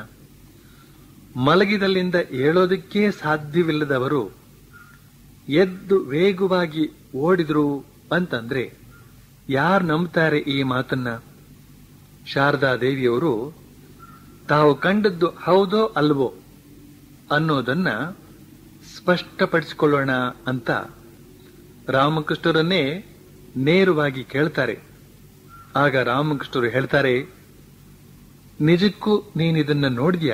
ಮಲಗಿದಲ್ಲಿಂದ ಏಳೋದಕ್ಕೇ ಸಾಧ್ಯವಿಲ್ಲದವರು ಎದ್ದು ವೇಗವಾಗಿ ಓಡಿದ್ರು ಅಂತಂದ್ರೆ ಯಾರು ನಂಬ್ತಾರೆ ಈ ಮಾತನ್ನ? ಶಾರದಾ ದೇವಿಯವರು ತಾವು ಕಂಡದ್ದು ಹೌದೋ ಅಲ್ವೋ ಅನ್ನೋದನ್ನ ಸ್ಪಷ್ಟಪಡಿಸಿಕೊಳ್ಳೋಣ ಅಂತ ರಾಮಕೃಷ್ಣರನ್ನೇ ನೇರವಾಗಿ ಕೇಳ್ತಾರೆ. ಆಗ ರಾಮಕೃಷ್ಣರು ಹೇಳ್ತಾರೆ, ನಿಜಕ್ಕೂ ನೀನಿದನ್ನ ನೋಡಿದ್ಯಾ?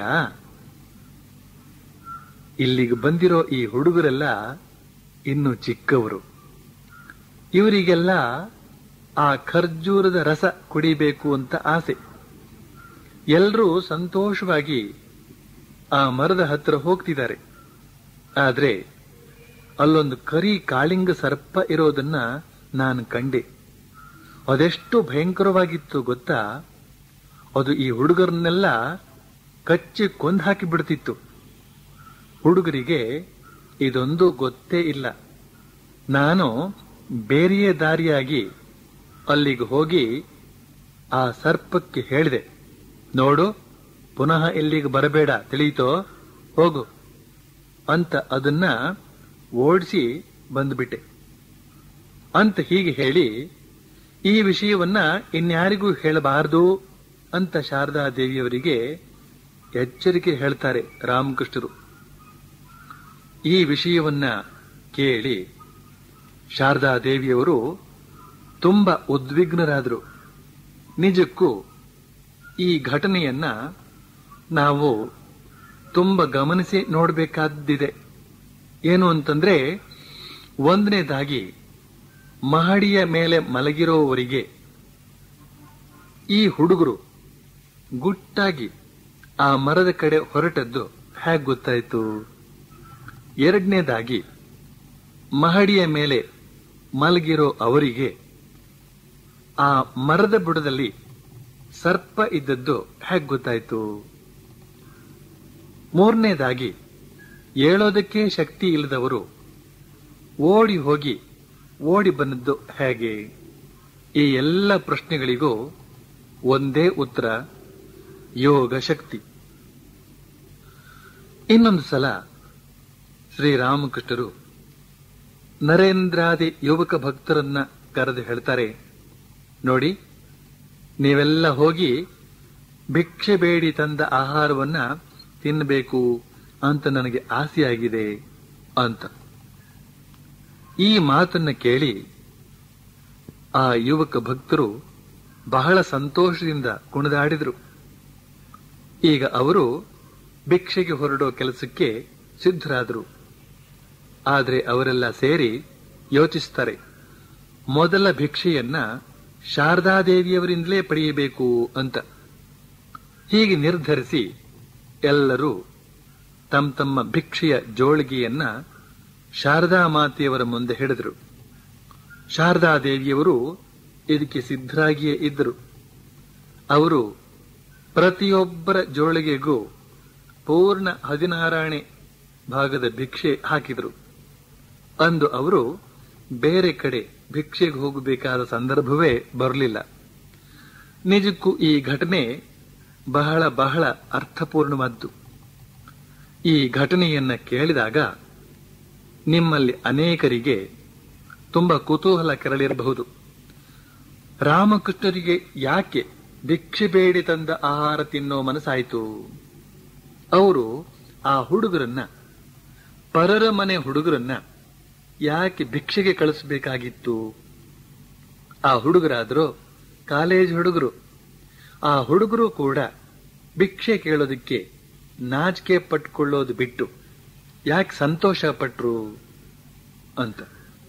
ಇಲ್ಲಿಗೆ ಬಂದಿರೋ ಈ ಹುಡುಗರೆಲ್ಲ ಇನ್ನು ಚಿಕ್ಕವರು. ಇವರಿಗೆಲ್ಲ ಆ ಖರ್ಜೂರದ ರಸ ಕುಡಿಬೇಕು ಅಂತ ಆಸೆ. ಎಲ್ಲರೂ ಸಂತೋಷವಾಗಿ ಆ ಮರದ ಹತ್ತಿರ ಹೋಗ್ತಿದ್ದಾರೆ. ಆದ್ರೆ ಅಲ್ಲೊಂದು ಕರಿ ಕಾಳಿಂಗ ಸರ್ಪ ಇರೋದನ್ನ ನಾನು ಕಂಡೆ. ಅದೆಷ್ಟು ಭಯಂಕರವಾಗಿತ್ತು ಗೊತ್ತಾ? ಅದು ಈ ಹುಡುಗರನ್ನೆಲ್ಲ ಕಚ್ಚಿ ಕೊಂದು ಹಾಕಿ ಬಿಡ್ತಿತ್ತು. ಹುಡುಗರಿಗೆ ಇದೊಂದು ಗೊತ್ತೇ ಇಲ್ಲ. ನಾನು ಬೇರೆಯೇ ದಾರಿಯಾಗಿ ಅಲ್ಲಿಗೆ ಹೋಗಿ ಆ ಸರ್ಪಕ್ಕೆ ಹೇಳಿದೆ, ನೋಡು, ಪುನಃ ಇಲ್ಲಿಗೆ ಬರಬೇಡ, ತಿಳಿಯಿತೋ, ಹೋಗು ಅಂತ ಅದನ್ನ ಓಡಿಸಿ ಬಂದ್ಬಿಟ್ಟೆ ಅಂತ ಹೀಗೆ ಹೇಳಿ, ಈ ವಿಷಯವನ್ನ ಇನ್ಯಾರಿಗೂ ಹೇಳಬಾರದು ಅಂತ ಶಾರದಾ ದೇವಿಯವರಿಗೆ ಎಚ್ಚರಿಕೆ ಹೇಳ್ತಾರೆ ರಾಮಕೃಷ್ಣರು. ಈ ವಿಷಯವನ್ನ ಕೇಳಿ ಶಾರದಾ ದೇವಿಯವರು ತುಂಬಾ ಉದ್ವಿಗ್ನರಾದರು. ನಿಜಕ್ಕೂ ಈ ಘಟನೆಯನ್ನ ನಾವು ತುಂಬ ಗಮನಿಸಿ ನೋಡಬೇಕಾದ್ದಿದೆ. ಏನು ಅಂತಂದ್ರೆ, ಒಂದನೇದಾಗಿ ಮಹಡಿಯ ಮೇಲೆ ಮಲಗಿರೋವರಿಗೆ ಈ ಹುಡುಗರು ಗುಟ್ಟಾಗಿ ಆ ಮರದ ಕಡೆ ಹೊರಟದ್ದು ಹೇಗೆ ಗೊತ್ತಾಯ್ತು? ಎರಡನೇದಾಗಿ ಮಹಡಿಯ ಮೇಲೆ ಮಲಗಿರೋ ಅವರಿಗೆ ಆ ಮರದ ಬುಡದಲ್ಲಿ ಸರ್ಪ ಇದ್ದದ್ದು ಹೇಗೆ ಗೊತ್ತಾಯ್ತು? ಮೂರನೇದಾಗಿ ಏಳೋದಕ್ಕೆ ಶಕ್ತಿ ಇಲ್ಲದವರು ಓಡಿ ಹೋಗಿ ಓಡಿ ಬಂದದ್ದು ಹೇಗೆ? ಈ ಎಲ್ಲ ಪ್ರಶ್ನೆಗಳಿಗೂ ಒಂದೇ ಉತ್ತರ, ಯೋಗ ಶಕ್ತಿ. ಇನ್ನೊಂದು ಸಲ ಶ್ರೀರಾಮಕೃಷ್ಣರು ನರೇಂದ್ರಾದಿ ಯುವಕ ಭಕ್ತರನ್ನ ಕರೆದು ಹೇಳ್ತಾರೆ, ನೋಡಿ, ನೀವೆಲ್ಲ ಹೋಗಿ ಭಿಕ್ಷೆ ಬೇಡಿ ತಂದ ಆಹಾರವನ್ನ ತಿನ್ನಬೇಕು ಅಂತ ನನಗೆ ಆಸೆಯಾಗಿದೆ ಅಂತ. ಈ ಮಾತನ್ನ ಕೇಳಿ ಆ ಯುವಕ ಭಕ್ತರು ಬಹಳ ಸಂತೋಷದಿಂದ ಕುಣಿದಾಡಿದರು. ಈಗ ಅವರು ಭಿಕ್ಷೆಗೆ ಹೊರಡೋ ಕೆಲಸಕ್ಕೆ ಸಿದ್ಧರಾದರು. ಆದರೆ ಅವರೆಲ್ಲ ಸೇರಿ ಯೋಚಿಸ್ತಾರೆ, ಮೊದಲ ಭಿಕ್ಷೆಯನ್ನ ಶಾರದಾದೇವಿಯವರಿಂದಲೇ ಪಡೆಯಬೇಕು ಅಂತ. ಹೀಗೆ ನಿರ್ಧರಿಸಿ ಎಲ್ಲರೂ ತಮ್ಮ ತಮ್ಮ ಭಿಕ್ಷೆಯ ಜೋಳಿಗೆಯನ್ನ ಶಾರದಾ ಮಾತೆಯವರ ಮುಂದೆ ಹಿಡಿದರು. ಶಾರದಾದೇವಿಯವರು ಇದಕ್ಕೆ ಸಿದ್ಧರಾಗಿಯೇ ಇದ್ದರು. ಅವರು ಪ್ರತಿಯೊಬ್ಬರ ಜೋಳಿಗೆಗೂ ಪೂರ್ಣ ಹದಿನಾರಾಣೆ ಭಾಗದ ಭಿಕ್ಷೆ ಹಾಕಿದರು. ಅಂದು ಅವರು ಬೇರೆ ಕಡೆ ಭಿಕ್ಷೆಗೆ ಹೋಗಬೇಕಾದ ಸಂದರ್ಭವೇ ಬರಲಿಲ್ಲ. ನಿಜಕ್ಕೂ ಈ ಘಟನೆ ಬಹಳ ಬಹಳ ಅರ್ಥಪೂರ್ಣವಾದ್ದು. ಈ ಘಟನೆಯನ್ನ ಕೇಳಿದಾಗ ನಿಮ್ಮಲ್ಲಿ ಅನೇಕರಿಗೆ ತುಂಬಾ ಕುತೂಹಲ ಕೆರಳಿರಬಹುದು. ರಾಮಕೃಷ್ಣರಿಗೆ ಯಾಕೆ ಭಿಕ್ಷೆ ಬೇಡಿ ತಂದ ಆಹಾರ ತಿನ್ನೋ ಮನಸ್ಸಾಯಿತು? ಅವರು ಆ ಹುಡುಗರನ್ನ, ಪರರ ಮನೆ ಹುಡುಗರನ್ನ ಯಾಕೆ ಭಿಕ್ಷೆಗೆ ಕಳಿಸಬೇಕಾಗಿತ್ತು? ಆ ಹುಡುಗರಾದರೂ ಕಾಲೇಜ್ ಹುಡುಗರು. ಆ ಹುಡುಗರು ಕೂಡ ಭಿಕ್ಷೆ ಕೇಳೋದಕ್ಕೆ ನಾಚಿಕೆ ಪಟ್ಕೊಳ್ಳೋದು ಬಿಟ್ಟು ಯಾಕೆ ಸಂತೋಷ ಪಟ್ರು ಅಂತ.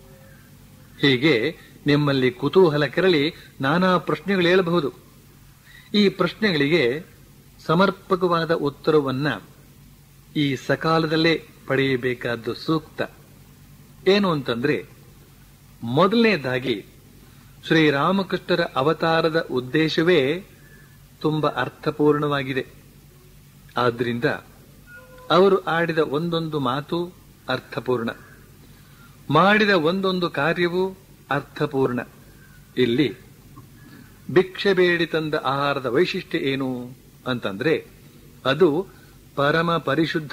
ಹೀಗೆ ನಿಮ್ಮಲ್ಲಿ ಕುತೂಹಲ ಕೆರಳಿ ನಾನಾ ಪ್ರಶ್ನೆಗಳು ಹೇಳಬಹುದು. ಈ ಪ್ರಶ್ನೆಗಳಿಗೆ ಸಮರ್ಪಕವಾದ ಉತ್ತರವನ್ನ ಈ ಸಕಾಲದಲ್ಲೇ ಪಡೆಯಬೇಕಾದ್ದು ಸೂಕ್ತ. ಏನು ಅಂತಂದ್ರೆ, ಮೊದಲನೇದಾಗಿ ಶ್ರೀರಾಮಕೃಷ್ಣರ ಅವತಾರದ ಉದ್ದೇಶವೇ ತುಂಬಾ ಅರ್ಥಪೂರ್ಣವಾಗಿದೆ. ಆದ್ರಿಂದ ಅವರು ಆಡಿದ ಒಂದೊಂದು ಮಾತು ಅರ್ಥಪೂರ್ಣ, ಮಾಡಿದ ಒಂದೊಂದು ಕಾರ್ಯವೂ ಅರ್ಥಪೂರ್ಣ. ಇಲ್ಲಿ ಭಿಕ್ಷೆ ಬೇಡಿ ತಂದ ಆಹಾರದ ವೈಶಿಷ್ಟ್ಯ ಏನು ಅಂತಂದ್ರೆ, ಅದು ಪರಮ ಪರಿಶುದ್ಧ.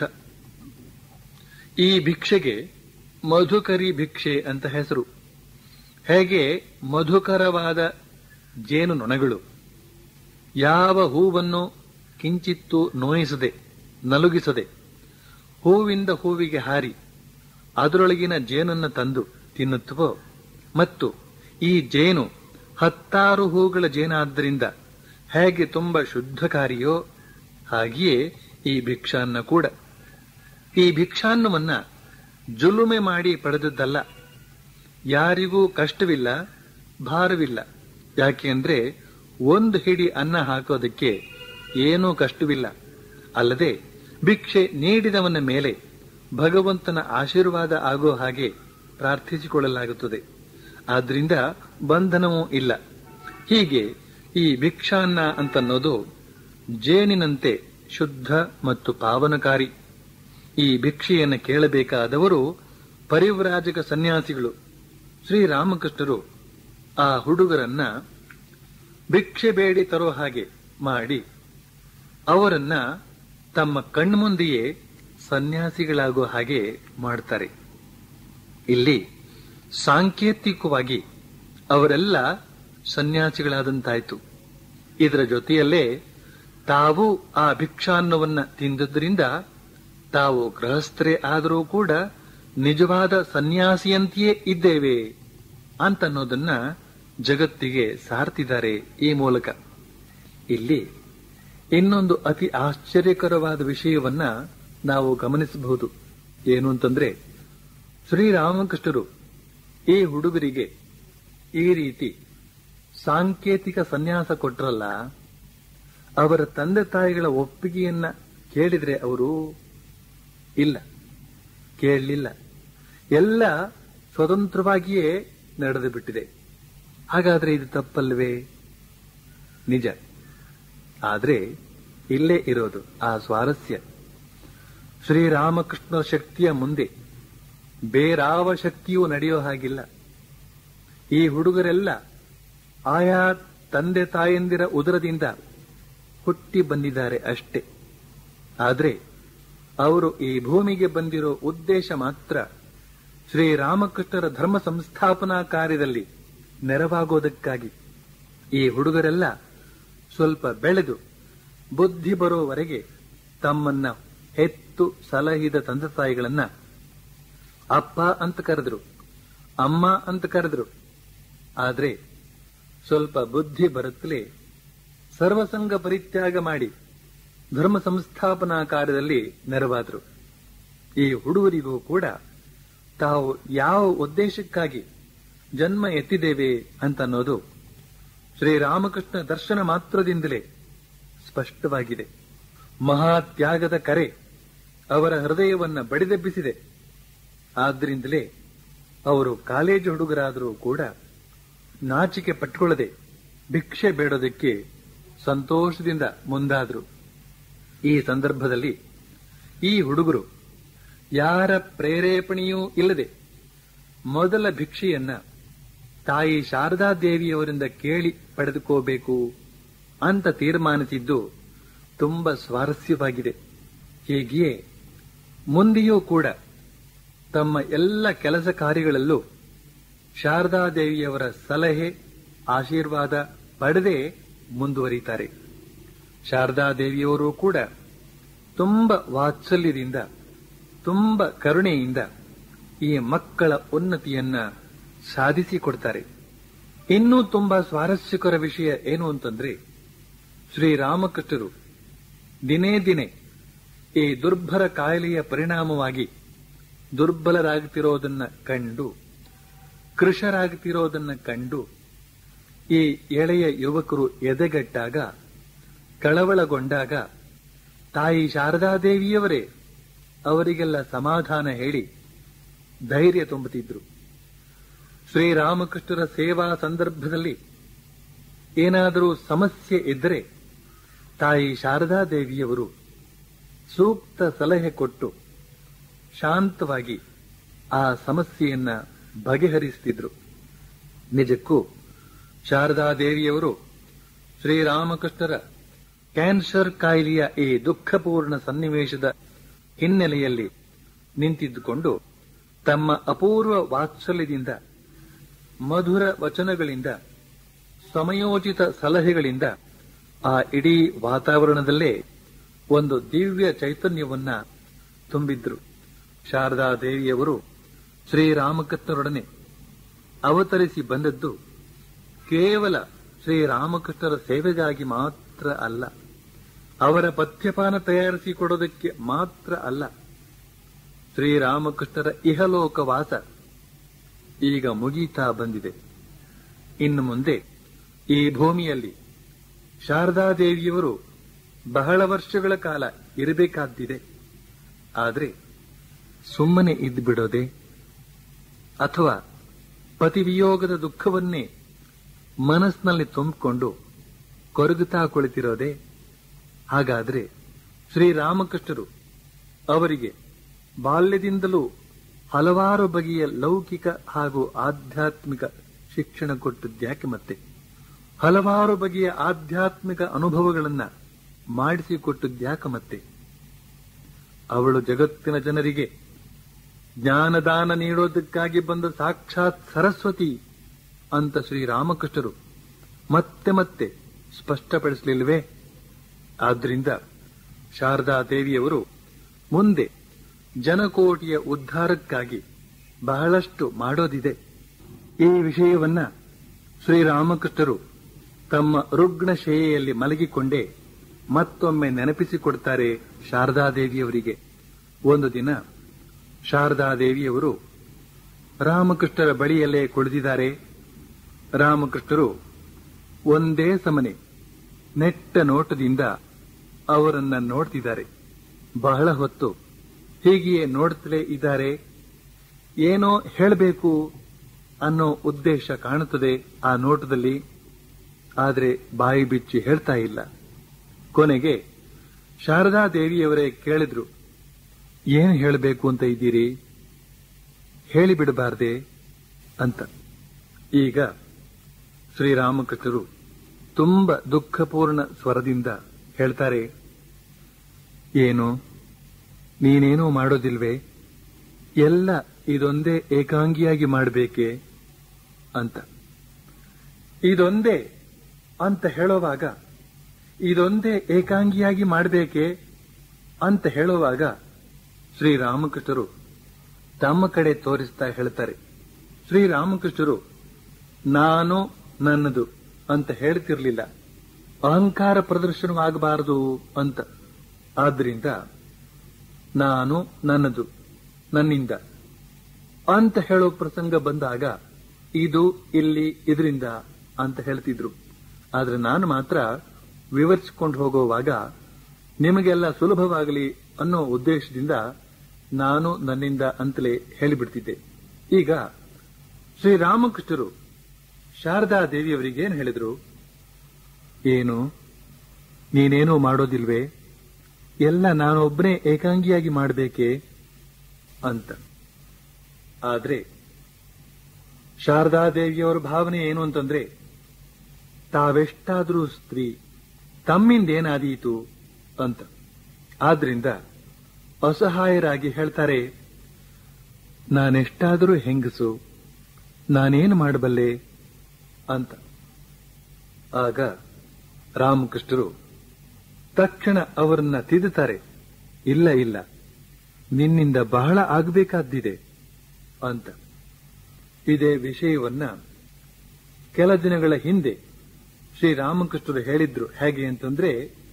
ಈ ಭಿಕ್ಷೆಗೆ ಮಧುಕರಿ ಭಿಕ್ಷೆ ಅಂತ ಹೆಸರು. ಹೇಗೆ ಮಧುಕರವಾದ ಜೇನು ನೊಣಗಳು ಯಾವ ಹೂವನ್ನು ಕಿಂಚಿತ್ತೂ ನೋಯಿಸದೆ ನಲುಗಿಸದೆ ಹೂವಿಂದ ಹೂವಿಗೆ ಹಾರಿ ಅದರೊಳಗಿನ ಜೇನನ್ನು ತಂದು ತಿನ್ನುತ್ತವೋ ಮತ್ತು ಈ ಜೇನು ಹತ್ತಾರು ಹೂಗಳ ಜೇನಾದ್ದರಿಂದ ಹೇಗೆ ತುಂಬ ಶುದ್ಧಕಾರಿಯೋ ಹಾಗೆಯೇ ಈ ಭಿಕ್ಷಾನ್ನ ಕೂಡ. ಈ ಭಿಕ್ಷಾನ್ನವನ್ನ ಜುಲುಮೆ ಮಾಡಿ ಪಡೆದದ್ದಲ್ಲ. ಯಾರಿಗೂ ಕಷ್ಟವಿಲ್ಲ, ಭಾರವಿಲ್ಲ. ಯಾಕೆ ಅಂದ್ರೆ ಒಂದು ಹಿಡಿ ಅನ್ನ ಹಾಕೋದಕ್ಕೆ ಏನೂ ಕಷ್ಟವಿಲ್ಲ. ಅಲ್ಲದೆ ಭಿಕ್ಷೆ ನೀಡಿದವನ ಮೇಲೆ ಭಗವಂತನ ಆಶೀರ್ವಾದ ಆಗೋ ಹಾಗೆ ಪ್ರಾರ್ಥಿಸಿಕೊಳ್ಳಲಾಗುತ್ತದೆ. ಆದ್ರಿಂದ ಬಂಧನವೂ ಇಲ್ಲ. ಹೀಗೆ ಈ ಭಿಕ್ಷಾನ್ನ ಅಂತನ್ನೋದು ಜೇನಿನಂತೆ ಶುದ್ಧ ಮತ್ತು ಪಾವನಕಾರಿ. ಈ ಭಿಕ್ಷೆಯನ್ನು ಕೇಳಬೇಕಾದವರು ಪರಿವ್ರಾಜಕ ಸನ್ಯಾಸಿಗಳು. ಶ್ರೀರಾಮಕೃಷ್ಣರು ಆ ಹುಡುಗರನ್ನ ಭಿಕ್ಷೆ ಬೇಡಿ ತರೋ ಹಾಗೆ ಮಾಡಿ ಅವರನ್ನ ತಮ್ಮ ಕಣ್ಮುಂದೆಯೇ ಸನ್ಯಾಸಿಗಳಾಗೋ ಹಾಗೆ ಮಾಡ್ತಾರೆ. ಇಲ್ಲಿ ಸಾಂಕೇತಿಕವಾಗಿ ಅವರೆಲ್ಲ ಸನ್ಯಾಸಿಗಳಾದಂತಾಯ್ತು. ಇದರ ಜೊತೆಯಲ್ಲೇ ತಾವು ಆ ಭಿಕ್ಷಾನ್ನವನ್ನ ತಿಂದದ್ರಿಂದ ತಾವು ಗೃಹಸ್ಥರೇ ಆದರೂ ಕೂಡ ನಿಜವಾದ ಸನ್ಯಾಸಿಯಂತೆಯೇ ಇದ್ದೇವೆ ಅಂತನ್ನೋದನ್ನ ಜಗತ್ತಿಗೆ ಸಾರ್ತಿದ್ದಾರೆ ಈ ಮೂಲಕ. ಇಲ್ಲಿ ಇನ್ನೊಂದು ಅತಿ ಆಶ್ಚರ್ಯಕರವಾದ ವಿಷಯವನ್ನ ನಾವು ಗಮನಿಸಬಹುದು. ಏನು ಅಂತಂದ್ರೆ, ಶ್ರೀರಾಮಕೃಷ್ಣರು ಈ ಹುಡುಗರಿಗೆ ಈ ರೀತಿ ಸಾಂಕೇತಿಕ ಸನ್ಯಾಸ ಕೊಟ್ರಲ್ಲ, ಅವರ ತಂದೆ ತಾಯಿಗಳ ಒಪ್ಪಿಗೆಯನ್ನ ಕೇಳಿದ್ರೆ ಅವರು ಇಲ್ಲ, ಕೇಳಲಿಲ್ಲ. ಎಲ್ಲ ಸ್ವತಂತ್ರವಾಗಿಯೇ ನಡೆದು ಬಿಟ್ಟಿದೆ. ಹಾಗಾದ್ರೆ ಇದು ತಪ್ಪಲ್ವೇ? ನಿಜ. ಆದ್ರೆ ಇಲ್ಲೇ ಇರೋದು ಆ ಸ್ವಾರಸ್ಯ. ಶ್ರೀರಾಮಕೃಷ್ಣರ ಶಕ್ತಿಯ ಮುಂದೆ ಬೇರಾವ ಶಕ್ತಿಯೂ ನಡೆಯೋ ಹಾಗಿಲ್ಲ. ಈ ಹುಡುಗರೆಲ್ಲ ಆಯಾ ತಂದೆ ತಾಯಂದಿರ ಉದರದಿಂದ ಹುಟ್ಟಿ ಬಂದಿದ್ದಾರೆ ಅಷ್ಟೇ. ಆದ್ರೆ ಅವರು ಈ ಭೂಮಿಗೆ ಬಂದಿರೋ ಉದ್ದೇಶ ಮಾತ್ರ ಶ್ರೀರಾಮಕೃಷ್ಣರ ಧರ್ಮ ಸಂಸ್ಥಾಪನಾ ಕಾರ್ಯದಲ್ಲಿ ನೆರವಾಗೋದಕ್ಕಾಗಿ. ಈ ಹುಡುಗರೆಲ್ಲ ಸ್ವಲ್ಪ ಬೆಳೆದು ಬುದ್ಧಿ ಬರೋವರೆಗೆ ತಮ್ಮನ್ನ ಹೆತ್ತು ಸಲಹಿದ ತಂದೆ ತಾಯಿಗಳನ್ನ ಅಪ್ಪ ಅಂತ ಕರೆದ್ರು, ಅಮ್ಮ ಅಂತ ಕರೆದ್ರು. ಆದ್ರೆ ಸ್ವಲ್ಪ ಬುದ್ಧಿ ಬರುತ್ತಲೇ ಸರ್ವಸಂಗ ಪರಿತ್ಯಾಗ ಮಾಡಿ ಧರ್ಮ ಸಂಸ್ಥಾಪನಾ ಕಾರ್ಯದಲ್ಲಿ ನೆರವಾದ್ರು. ಈ ಹುಡುಗರಿಗೂ ಕೂಡ ತಾವು ಯಾವ ಉದ್ದೇಶಕ್ಕಾಗಿ ಜನ್ಮ ಎತ್ತಿದ್ದೇವೆ ಅಂತ ಅನ್ನೋದು ಶ್ರೀರಾಮಕೃಷ್ಣ ದರ್ಶನ ಮಾತ್ರದಿಂದಲೇ ಸ್ಪಷ್ಟವಾಗಿದೆ. ಮಹಾತ್ಯಾಗದ ಕರೆ ಅವರ ಹೃದಯವನ್ನ ಬಡಿದೆಬ್ಬಿಸಿದೆ. ಆದ್ರಿಂದಲೇ ಅವರು ಕಾಲೇಜು ಹುಡುಗರಾದರೂ ಕೂಡ ನಾಚಿಕೆ ಪಟ್ಟುಕೊಳ್ಳದೆ ಭಿಕ್ಷೆ ಬೇಡೋದಕ್ಕೆ ಸಂತೋಷದಿಂದ ಮುಂದಾದ್ರು. ಈ ಸಂದರ್ಭದಲ್ಲಿ ಈ ಹುಡುಗರು ಯಾರ ಪ್ರೇರೇಪಣೆಯೂ ಇಲ್ಲದೆ ಮೊದಲ ಭಿಕ್ಷೆಯನ್ನ ತಾಯಿ ಶಾರದಾದೇವಿಯವರಿಂದ ಕೇಳಿ ಪಡೆದುಕೋಬೇಕು ಅಂತ ತೀರ್ಮಾನಿಸಿದ್ದು ತುಂಬಾ ಸ್ವಾರಸ್ಯವಾಗಿದೆ. ಹೀಗೆಯೇ ಮುಂದೆಯೂ ಕೂಡ ತಮ್ಮ ಎಲ್ಲ ಕೆಲಸ ಕಾರ್ಯಗಳಲ್ಲೂ ಶಾರದಾದೇವಿಯವರ ಸಲಹೆ ಆಶೀರ್ವಾದ ಪಡೆದೇ ಮುಂದುವರಿತಾರೆ. ಶಾರದಾದೇವಿಯವರು ಕೂಡ ತುಂಬ ವಾತ್ಸಲ್ಯದಿಂದ, ತುಂಬ ಕರುಣೆಯಿಂದ ಈ ಮಕ್ಕಳ ಉನ್ನತಿಯನ್ನ ಸಾಧಿಸಿಕೊಡ್ತಾರೆ. ಇನ್ನೂ ತುಂಬಾ ಸ್ವಾರಸ್ಯಕರ ವಿಷಯ ಏನು ಅಂತಂದ್ರೆ, ಶ್ರೀರಾಮಕೃಷ್ಣರು ದಿನೇ ದಿನೇ ಈ ದುರ್ಭರ ಕಾಯಿಲೆಯ ಪರಿಣಾಮವಾಗಿ ದುರ್ಬಲರಾಗುತ್ತಿರೋದನ್ನ ಕಂಡು, ಕೃಶರಾಗುತ್ತಿರೋದನ್ನ ಕಂಡು ಈ ಎಳೆಯ ಯುವಕರು ಎದೆಗಟ್ಟಾಗ, ಕಳವಳಗೊಂಡಾಗ ತಾಯಿ ಶಾರದಾದೇವಿಯವರೇ ಅವರಿಗೆಲ್ಲ ಸಮಾಧಾನ ಹೇಳಿ ಧೈರ್ಯ ತುಂಬುತ್ತಿದ್ರು. ಶ್ರೀರಾಮಕೃಷ್ಣರ ಸೇವಾ ಸಂದರ್ಭದಲ್ಲಿ ಏನಾದರೂ ಸಮಸ್ಯೆ ಇದ್ದರೆ ತಾಯಿ ಶಾರದಾದೇವಿಯವರು ಸೂಕ್ತ ಸಲಹೆ ಕೊಟ್ಟು ಶಾಂತವಾಗಿ ಆ ಸಮಸ್ಯೆಯನ್ನ ಬಗೆಹರಿಸುತ್ತಿದ್ರು. ನಿಜಕ್ಕೂ ಶಾರದಾದೇವಿಯವರು ಶ್ರೀರಾಮಕೃಷ್ಣರ ಕ್ಯಾನ್ಸರ್ ಕಾಯಿಲೆಯ ಈ ದುಃಖಪೂರ್ಣ ಸನ್ನಿವೇಶದ ಹಿನ್ನೆಲೆಯಲ್ಲಿ ನಿಂತಿದ್ದುಕೊಂಡು ತಮ್ಮ ಅಪೂರ್ವ ವಾತ್ಸಲ್ಯದಿಂದ, ಮಧುರ ವಚನಗಳಿಂದ, ಸಮಯೋಚಿತ ಸಲಹೆಗಳಿಂದ ಆ ಇಡೀ ವಾತಾವರಣದಲ್ಲೇ ಒಂದು ದಿವ್ಯ ಚೈತನ್ಯವನ್ನ ತುಂಬಿದ್ರು. ಶಾರದಾ ದೇವಿಯವರು ಶ್ರೀರಾಮಕೃಷ್ಣರೊಡನೆ ಅವತರಿಸಿ ಬಂದದ್ದು ಕೇವಲ ಶ್ರೀರಾಮಕೃಷ್ಣರ ಸೇವೆಗಾಗಿ ಮಾತ್ರ ಅಲ್ಲ, ಅವರ ಪಥ್ಯಪಾನ ತಯಾರಿಸಿಕೊಡೋದಕ್ಕೆ ಮಾತ್ರ ಅಲ್ಲ. ಶ್ರೀರಾಮಕೃಷ್ಣರ ಇಹಲೋಕವಾಸ ಈಗ ಮುಗೀತಾ ಬಂದಿದೆ. ಇನ್ನು ಮುಂದೆ ಈ ಭೂಮಿಯಲ್ಲಿ ಶಾರದಾದೇವಿಯವರು ಬಹಳ ವರ್ಷಗಳ ಕಾಲ ಇರಬೇಕಾದ್ದಿದೆ. ಆದರೆ ಸುಮ್ಮನೆ ಇದ್ದು ಬಿಡೋದೆ ಅಥವಾ ಪತಿವಿಯೋಗದ ದುಃಖವನ್ನೇ ಮನಸ್ಸಿನಲ್ಲಿ ತುಂಬಿಕೊಂಡು ಕೊರಗುತ್ತಾ ಕುಳಿತಿರೋದೆ? ಹಾಗಾದ್ರೆ ಶ್ರೀರಾಮಕೃಷ್ಣರು ಅವರಿಗೆ ಬಾಲ್ಯದಿಂದಲೂ ಹಲವಾರು ಬಗೆಯ ಲೌಕಿಕ ಹಾಗೂ ಆಧ್ಯಾತ್ಮಿಕ ಶಿಕ್ಷಣ ಕೊಟ್ಟದ್ಯಾಕೆ? ಮತ್ತೆ ಹಲವಾರು ಬಗೆಯ ಆಧ್ಯಾತ್ಮಿಕ ಅನುಭವಗಳನ್ನ ಮಾಡಿಸಿಕೊಟ್ಟದ್ಯಾಕೆ? ಮತ್ತೆ ಅವಳು ಜಗತ್ತಿನ ಜನರಿಗೆ ಜ್ಞಾನದಾನ ನೀಡೋದಕ್ಕಾಗಿ ಬಂದ ಸಾಕ್ಷಾತ್ ಸರಸ್ವತಿ ಅಂತ ಶ್ರೀರಾಮಕೃಷ್ಣರು ಮತ್ತೆ ಮತ್ತೆ ಸ್ಪಷ್ಟಪಡಿಸಲಿಲ್ವೇ? ಆದ್ರಿಂದ ಶಾರದಾ ದೇವಿಯವರು ಮುಂದೆ ಜನಕೋಟಿಯ ಉದ್ಧಾರಕ್ಕಾಗಿ ಬಹಳಷ್ಟು ಮಾಡೋದಿದೆ. ಈ ವಿಷಯವನ್ನ ಶ್ರೀರಾಮಕೃಷ್ಣರು ತಮ್ಮ ರುಗ್ಣ ಶಯ್ಯೆಯಲ್ಲಿ ಮಲಗಿಕೊಂಡೇ ಮತ್ತೊಮ್ಮೆ ನೆನಪಿಸಿಕೊಡ್ತಾರೆ ಶಾರದಾದೇವಿಯವರಿಗೆ. ಒಂದು ದಿನ ಶಾರದಾದೇವಿಯವರು ರಾಮಕೃಷ್ಣರ ಬಳಿಯಲ್ಲೇ ಕುಳಿತಿದ್ದಾರೆ. ರಾಮಕೃಷ್ಣರು ಒಂದೇ ಸಮನೆ ನೆಟ್ಟ ನೋಟದಿಂದ ಅವರನ್ನ ನೋಡ್ತಿದ್ದಾರೆ. ಬಹಳ ಹೊತ್ತು ಹೀಗೆಯೇ ನೋಡುತ್ತಲೇ ಇದ್ದಾರೆ. ಏನೋ ಹೇಳಬೇಕು ಅನ್ನೋ ಉದ್ದೇಶ ಕಾಣುತ್ತದೆ ಆ ನೋಟದಲ್ಲಿ, ಆದರೆ ಬಾಯಿ ಬಿಚ್ಚಿ ಹೇಳ್ತಾ ಇಲ್ಲ. ಕೊನೆಗೆ ಶಾರದಾದೇವಿಯವರೇ ಕೇಳಿದ್ರು, ಏನ್ ಹೇಳಬೇಕು ಅಂತ ಇದ್ದೀರಿ? ಹೇಳಿಬಿಡಬಾರ್ದೆ ಅಂತ. ಈಗ ಶ್ರೀರಾಮಕೃಷ್ಣರು ತುಂಬ ದುಃಖಪೂರ್ಣ ಸ್ವರದಿಂದ ಹೇಳ್ತಾರೆ, ಏನು ನೀನೇನೂ ಮಾಡೋದಿಲ್ವೇ? ಎಲ್ಲ ಇದೊಂದೇ ಏಕಾಂಗಿಯಾಗಿ ಮಾಡಬೇಕೆ ಅಂತ. ಇದೊಂದೇ ಅಂತ ಹೇಳುವಾಗ, ಇದೊಂದೇ ಏಕಾಂಗಿಯಾಗಿ ಮಾಡಬೇಕೆ ಅಂತ ಹೇಳುವಾಗ ಶ್ರೀರಾಮಕೃಷ್ಣರು ತಮ್ಮ ಕಡೆ ತೋರಿಸ್ತಾ ಹೇಳ್ತಾರೆ. ಶ್ರೀರಾಮಕೃಷ್ಣರು ನಾನು ನನ್ನದು ಅಂತ ಹೇಳ್ತಿರ್ಲಿಲ್ಲ, ಅಹಂಕಾರ ಪ್ರದರ್ಶನವಾಗಬಾರದು ಅಂತ. ಆದ್ರಿಂದ ನಾನು ನನ್ನದು ನನ್ನಿಂದ ಅಂತ ಹೇಳೋ ಪ್ರಸಂಗ ಬಂದಾಗ ಇದು ಇಲ್ಲಿ ಇದರಿಂದ ಅಂತ ಹೇಳ್ತಿದ್ರು. ಆದ್ರೆ ನಾನು ಮಾತ್ರ ವಿವರಿಸಿಕೊಂಡು ಹೋಗುವಾಗ ನಿಮಗೆಲ್ಲ ಸುಲಭವಾಗಲಿ ಅನ್ನೋ ಉದ್ದೇಶದಿಂದ ನಾನು ನನ್ನಿಂದ ಅಂತಲೇ ಹೇಳಿಬಿಡ್ತಿದ್ದೆ. ಈಗ ಶ್ರೀರಾಮಕೃಷ್ಣರು ಶಾರದಾ ದೇವಿಯವರಿಗೇನು ಹೇಳಿದ್ರು? ಏನು ನೀನೇನೂ ಮಾಡೋದಿಲ್ವೇ? ಎಲ್ಲ ನಾನೊಬ್ಬನೇ ಏಕಾಂಗಿಯಾಗಿ ಮಾಡಬೇಕೆ ಅಂತ. ಆದ್ರೆ ಶಾರದಾದೇವಿಯವರ ಭಾವನೆ ಏನು ಅಂತಂದ್ರೆ, ತಾವೆಷ್ಟಾದ್ರೂ ಸ್ತ್ರೀ, ತಮ್ಮಿಂದೇನಾದೀತು ಅಂತ. ಆದ್ರಿಂದ ಅಸಹಾಯರಾಗಿ ಹೇಳ್ತಾರೆ, ನಾನೆಷ್ಟಾದರೂ ಹೆಂಗಸು, ನಾನೇನು ಮಾಡಬಲ್ಲೆ ಅಂತ. ಆಗ ರಾಮಕೃಷ್ಣರು ತಕ್ಷಣ ಅವರನ್ನ ತಿದ್ದುತ್ತಾರೆ, ಇಲ್ಲ ಇಲ್ಲ, ನಿನ್ನಿಂದ ಬಹಳ ಆಗಬೇಕಾದ್ದಿದೆ ಅಂತ. ಇದೇ ವಿಷಯವನ್ನ ಕೆಲ ದಿನಗಳ ಹಿಂದೆ ಶ್ರೀರಾಮಕೃಷ್ಣರು ಹೇಳಿದ್ರು. ಹೇಗೆ ಅಂತಂದ್ರೆ,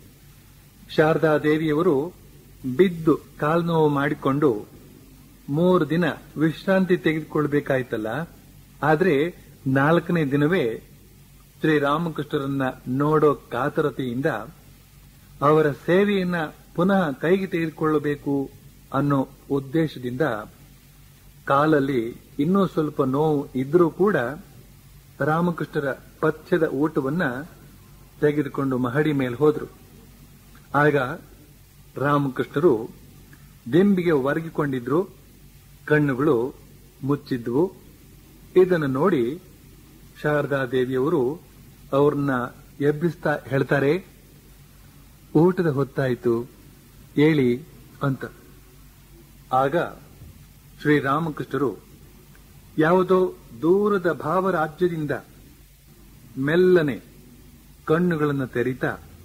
ಶಾರದಾದೇವಿಯವರು ಬಿದ್ದು ಕಾಲ್ನೋವು ಮಾಡಿಕೊಂಡು ಮೂರು ದಿನ ವಿಶ್ರಾಂತಿ ತೆಗೆದುಕೊಳ್ಬೇಕಾಯ್ತಲ್ಲ. ಆದ್ರೆ ನಾಲ್ಕನೇ ದಿನವೇ ಶ್ರೀರಾಮಕೃಷ್ಣರನ್ನ ನೋಡೋ ಕಾತರತೆಯಿಂದ ಅವರ ಸೇವೆಯನ್ನ ಪುನಃ ಕೈಗೆ ತೆಗೆದುಕೊಳ್ಳಬೇಕು ಅನ್ನೋ ಉದ್ದೇಶದಿಂದ ಕಾಲಲ್ಲಿ ಇನ್ನೂ ಸ್ವಲ್ಪ ನೋವು ಇದ್ರೂ ಕೂಡ ರಾಮಕೃಷ್ಣರ ಪಥ್ಯದ ಊಟವನ್ನ ತೆಗೆದುಕೊಂಡು ಮಹಡಿ ಮೇಲೆ ಹೋದ್ರು. ಆಗ ರಾಮಕೃಷ್ಣರು ದಿಂಬಿಗೆ ಒರಗಿಕೊಂಡಿದ್ರು, ಕಣ್ಣುಗಳು ಮುಚ್ಚಿದ್ವು. ಇದನ್ನು ನೋಡಿ ಶಾರದಾದೇವಿಯವರು ಅವ್ರನ್ನ ಎಬ್ಬಿಸ್ತಾ ಹೇಳ್ತಾರೆ, ಊಟದ ಹೊತ್ತಾಯಿತು, ಹೇಳಿ ಅಂತ. ಆಗ ಶ್ರೀರಾಮಕೃಷ್ಣರು ಯಾವುದೋ ದೂರದ ಭಾವರಾಜ್ಯದಿಂದ ಮೆಲ್ಲನೆ ಕಣ್ಣುಗಳನ್ನು ತೆರೀತಾ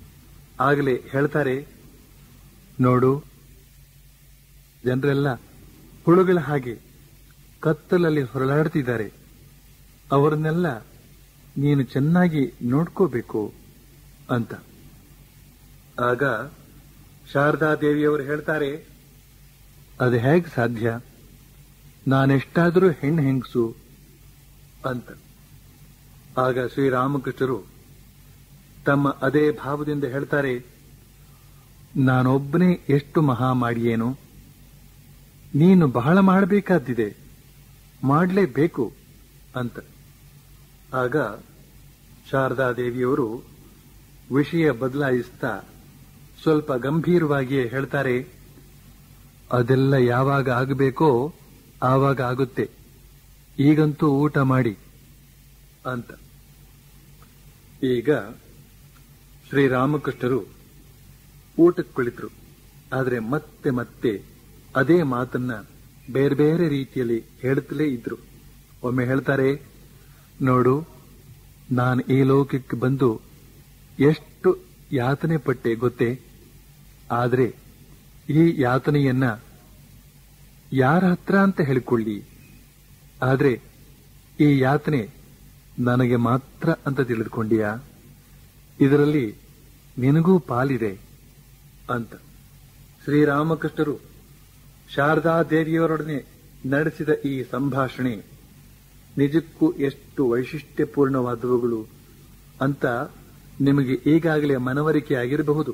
ಆಗಲೇ ಹೇಳ್ತಾರೆ, ನೋಡು, ಜನರೆಲ್ಲ ಹುಳುಗಳ ಹಾಗೆ ಕತ್ತಲಲ್ಲಿ ಹೊರಳಾಡ್ತಿದ್ದಾರೆ, ಅವರನ್ನೆಲ್ಲ ನೀನು ಚೆನ್ನಾಗಿ ನೋಡ್ಕೋಬೇಕು ಅಂತ. ಆಗ ಶಾರದಾದೇವಿಯವರು ಹೇಳ್ತಾರೆ, ಅದು ಹೇಗೆ ಸಾಧ್ಯ, ನಾನೆಷ್ಟಾದರೂ ಹೆಣ್ಣು ಹೆಂಗಸು ಅಂತ. ಆಗ ಶ್ರೀರಾಮಕೃಷ್ಣರು ತಮ್ಮ ಅದೇ ಭಾವದಿಂದ ಹೇಳ್ತಾರೆ, ನಾನೊಬ್ಬನೇ ಎಷ್ಟು ಮಹಾ ಮಾಡಿಯೇನು, ನೀನು ಬಹಳ ಮಾಡಬೇಕಾದ್ದಿದೆ, ಮಾಡಲೇಬೇಕು ಅಂತ. ಆಗ ಶಾರದಾದೇವಿಯವರು ವಿಷಯ ಬದಲಾಯಿಸ್ತಾ ಸ್ವಲ್ಪ ಗಂಭೀರವಾಗಿಯೇ ಹೇಳ್ತಾರೆ, ಅದೆಲ್ಲ ಯಾವಾಗ ಆಗಬೇಕೋ ಆವಾಗ ಆಗುತ್ತೆ, ಈಗಂತೂ ಊಟ ಮಾಡಿ ಅಂತ. ಈಗ ಶ್ರೀರಾಮಕೃಷ್ಣರು ಊಟಕ್ಕೆ ಕುಳಿತರು. ಆದರೆ ಮತ್ತೆ ಮತ್ತೆ ಅದೇ ಮಾತನ್ನ ಬೇರೆ ಬೇರೆ ರೀತಿಯಲ್ಲಿ ಹೇಳುತ್ತಲೇ ಇದ್ರು. ಒಮ್ಮೆ ಹೇಳ್ತಾರೆ, ನೋಡು, ನಾನು ಈ ಲೋಕಕ್ಕೆ ಬಂದು ಎಷ್ಟು ಯಾತನೆ ಪಟ್ಟೆ ಗೊತ್ತೇ, ಆದರೆ ಈ ಯಾತನೆಯನ್ನ ಯಾರ ಹತ್ರ ಅಂತ ಹೇಳಿಕೊಳ್ಳಿ, ಆದರೆ ಈ ಯಾತನೆ ನನಗೆ ಮಾತ್ರ ಅಂತ ತಿಳಿದುಕೊಂಡಿಯಾ, ಇದರಲ್ಲಿ ನಿನಗೂ ಪಾಲಿದೆ ಅಂತ. ಶ್ರೀರಾಮಕೃಷ್ಣರು ಶಾರದಾದೇವಿಯವರೊಡನೆ ನಡೆಸಿದ ಈ ಸಂಭಾಷಣೆ ನಿಜಕ್ಕೂ ಎಷ್ಟು ವೈಶಿಷ್ಟ್ಯಪೂರ್ಣವಾದವುಗಳು ಅಂತ ನಿಮಗೆ ಈಗಾಗಲೇ ಮನವರಿಕೆ ಆಗಿರಬಹುದು.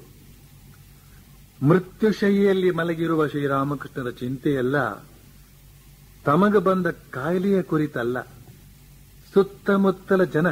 ಮೃತ್ಯುಶೈಯಲ್ಲಿ ಮಲಗಿರುವ ಶ್ರೀರಾಮಕೃಷ್ಣರ ಚಿಂತೆಯಲ್ಲ ತಮಗ ಬಂದ ಕಾಯಿಲೆಯ ಕುರಿತಲ್ಲ, ಸುತ್ತಮುತ್ತಲ ಜನ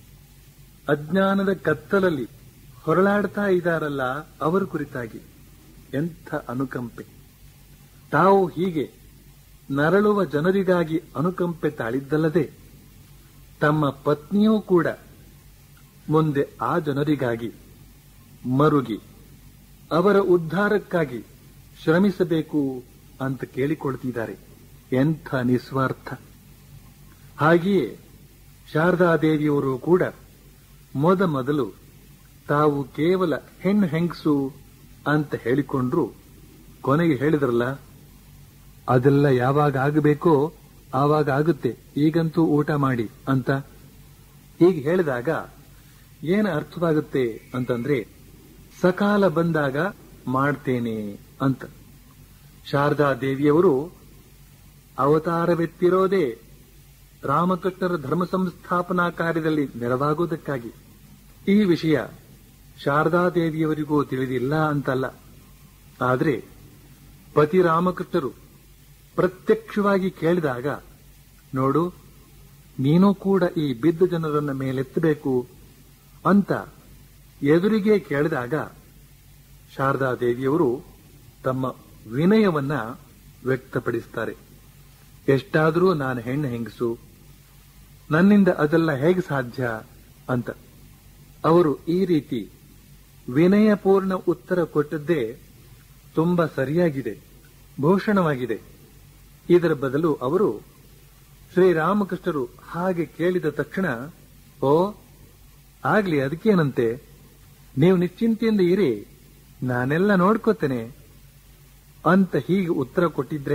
ಅಜ್ಞಾನದ ಕತ್ತಲಲ್ಲಿ ಹೊರಳಾಡ್ತಾ ಇದ್ದಾರಲ್ಲ ಅವರ ಕುರಿತಾಗಿ. ಎಂಥ ಅನುಕಂಪೆ! ತಾವು ಹೀಗೆ ನರಳುವ ಜನರಿಗಾಗಿ ಅನುಕಂಪೆ ತಾಳಿದ್ದಲ್ಲದೆ ತಮ್ಮ ಪತ್ನಿಯೂ ಕೂಡ ಮುಂದೆ ಆ ಜನರಿಗಾಗಿ ಮರುಗಿ ಅವರ ಉದ್ಧಾರಕ್ಕಾಗಿ ಶ್ರಮಿಸಬೇಕು ಅಂತ ಕೇಳಿಕೊಳ್ತಿದ್ದಾರೆ. ಎಂಥ ನಿಸ್ವಾರ್ಥ! ಹಾಗೆಯೇ ಶಾರದಾದೇವಿಯವರು ಕೂಡ ಮೊದ ಮೊದಲು ತಾವು ಕೇವಲ ಹೆಣ್ಣು ಹೆಂಗಸು ಅಂತ ಹೇಳಿಕೊಂಡ್ರು, ಕೊನೆಗೆ ಹೇಳಿದ್ರಲ್ಲ, ಅದೆಲ್ಲ ಯಾವಾಗ ಆಗಬೇಕೋ ಆವಾಗ ಆಗುತ್ತೆ, ಈಗಂತೂ ಊಟ ಮಾಡಿ ಅಂತ. ಹೀಗೆ ಹೇಳಿದಾಗ ಏನು ಅರ್ಥವಾಗುತ್ತೆ ಅಂತಂದ್ರೆ, ಸಕಾಲ ಬಂದಾಗ ಮಾಡ್ತೇನೆ ಅಂತ. ಶಾರದಾದೇವಿಯವರು ಅವತಾರವೆತ್ತಿರೋದೇ ರಾಮಕೃಷ್ಣರ ಧರ್ಮ ಸಂಸ್ಥಾಪನಾ ಕಾರ್ಯದಲ್ಲಿ ನೆರವಾಗುವುದಕ್ಕಾಗಿ. ಈ ವಿಷಯ ಶಾರದಾದೇವಿಯವರಿಗೂ ತಿಳಿದಿಲ್ಲ ಅಂತಲ್ಲ, ಆದರೆ ಪತಿ ರಾಮಕೃಷ್ಣರು ಪ್ರತ್ಯಕ್ಷವಾಗಿ ಕೇಳಿದಾಗ, ನೋಡು, ನೀನೂ ಕೂಡ ಈ ಬಿದ್ದ ಜನರನ್ನ ಮೇಲೆತ್ತಬೇಕು ಅಂತ ಎದುರಿಗೆ ಕೇಳಿದಾಗ ಶಾರದಾದೇವಿಯವರು ತಮ್ಮ ವಿನಯವನ್ನ ವ್ಯಕ್ತಪಡಿಸುತ್ತಾರೆ. ಎಷ್ಟಾದರೂ ನಾನು ಹೆಣ್ಣು ಹೆಂಗಸು, ನನ್ನಿಂದ ಅದೆಲ್ಲ ಹೇಗೆ ಸಾಧ್ಯ ಅಂತ. ಅವರು ಈ ರೀತಿ ವಿನಯಪೂರ್ಣ ಉತ್ತರ ಕೊಟ್ಟದ್ದೇ ತುಂಬಾ ಸರಿಯಾಗಿದೆ, ಭೂಷಣವಾಗಿದೆ. ಇದರ ಬದಲು ಅವರು ಶ್ರೀರಾಮಕೃಷ್ಣರು ಹಾಗೆ ಕೇಳಿದ ತಕ್ಷಣ, ಓ ಆಗ್ಲಿ, ಅದಕ್ಕೇನಂತೆ, ನೀವು ನಿಶ್ಚಿಂತೆಯಿಂದ ಇರಿ, ನಾನೆಲ್ಲ ನೋಡ್ಕೋತೇನೆ ಅಂತ ಹೀಗೆ ಉತ್ತರ ಕೊಟ್ಟಿದ್ರೆ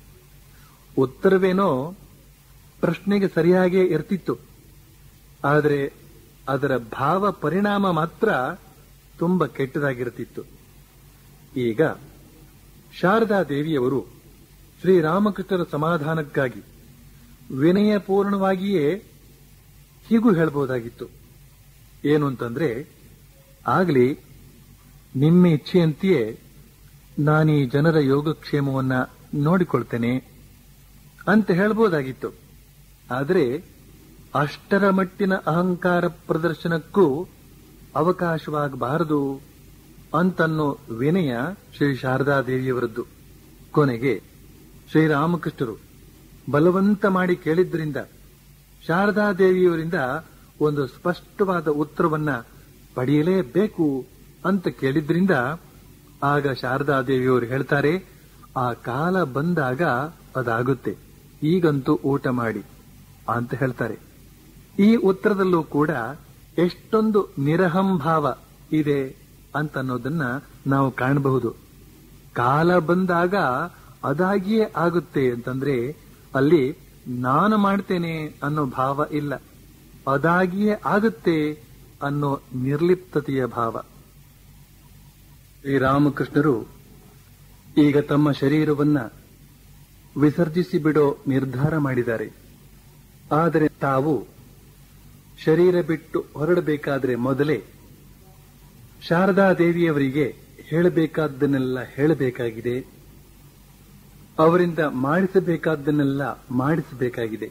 ಉತ್ತರವೇನೋ ಪ್ರಶ್ನೆಗೆ ಸರಿಯಾಗೇ ಇರ್ತಿತ್ತು, ಆದರೆ ಅದರ ಭಾವ ಪರಿಣಾಮ ಮಾತ್ರ ತುಂಬಾ ಕೆಟ್ಟದಾಗಿರ್ತಿತ್ತು. ಈಗ ಶಾರದಾದೇವಿಯವರು ಶ್ರೀರಾಮಕೃಷ್ಣರ ಸಮಾಧಾನಕ್ಕಾಗಿ ವಿನಯಪೂರ್ಣವಾಗಿಯೇ ಹೀಗೂ ಹೇಳಬಹುದಾಗಿತ್ತು. ಏನು ಅಂತಂದ್ರೆ, ಆಗ್ಲಿ, ನಿಮ್ಮ ಇಚ್ಛೆಯಂತೆಯೇ ನಾನೀ ಜನರ ಯೋಗಕ್ಷೇಮವನ್ನ ನೋಡಿಕೊಳ್ತೇನೆ ಅಂತ ಹೇಳಬಹುದಾಗಿತ್ತು. ಆದರೆ ಅಷ್ಟರ ಮಟ್ಟಿನ ಅಹಂಕಾರ ಪ್ರದರ್ಶನಕ್ಕೂ ಅವಕಾಶವಾಗಬಾರದು ಅಂತನ್ನೋ ವಿನಯ ಶ್ರೀ ಶಾರದಾದೇವಿಯವರದ್ದು. ಕೊನೆಗೆ ಶ್ರೀರಾಮಕೃಷ್ಣರು ಬಲವಂತ ಮಾಡಿ ಕೇಳಿದ್ರಿಂದ, ಶಾರದಾದೇವಿಯವರಿಂದ ಒಂದು ಸ್ಪಷ್ಟವಾದ ಉತ್ತರವನ್ನ ಪಡೆಯಲೇಬೇಕು ಅಂತ ಕೇಳಿದ್ರಿಂದ, ಆಗ ಶಾರದಾದೇವಿಯವರು ಹೇಳ್ತಾರೆ, ಆ ಕಾಲ ಬಂದಾಗ ಅದಾಗುತ್ತೆ, ಈಗಂತೂ ಊಟ ಮಾಡಿ ಅಂತ ಹೇಳ್ತಾರೆ. ಈ ಉತ್ತರದಲ್ಲೂ ಕೂಡ ಎಷ್ಟೊಂದು ನಿರಹಂಭಾವ ಇದೆ ಅಂತ ಅನ್ನೋದನ್ನ ನಾವು ಕಾಣಬಹುದು. ಕಾಲ ಬಂದಾಗ ಅದಾಗಿಯೇ ಆಗುತ್ತೆ ಅಂತಂದ್ರೆ ಅಲ್ಲಿ ನಾನು ಮಾಡ್ತೇನೆ ಅನ್ನೋ ಭಾವ ಇಲ್ಲ, ಅದಾಗಿಯೇ ಆಗುತ್ತೆ ಅನ್ನೋ ನಿರ್ಲಿಪ್ತತೆಯ ಭಾವ. ಶ್ರೀರಾಮಕೃಷ್ಣರು ಈಗ ತಮ್ಮ ಶರೀರವನ್ನ ವಿಸರ್ಜಿಸಿ ಬಿಡೋ ನಿರ್ಧಾರ ಮಾಡಿದ್ದಾರೆ. ಆದರೆ ತಾವು ಶರೀರ ಬಿಟ್ಟು ಹೊರಡಬೇಕಾದ್ರೆ ಮೊದಲೇ ಶಾರದಾದೇವಿಯವರಿಗೆ ಹೇಳಬೇಕಾದ್ದನ್ನೆಲ್ಲ ಹೇಳಬೇಕಾಗಿದೆ, ಅವರಿಂದ ಮಾಡಿಸಬೇಕಾದ್ದನ್ನೆಲ್ಲ ಮಾಡಿಸಬೇಕಾಗಿದೆ.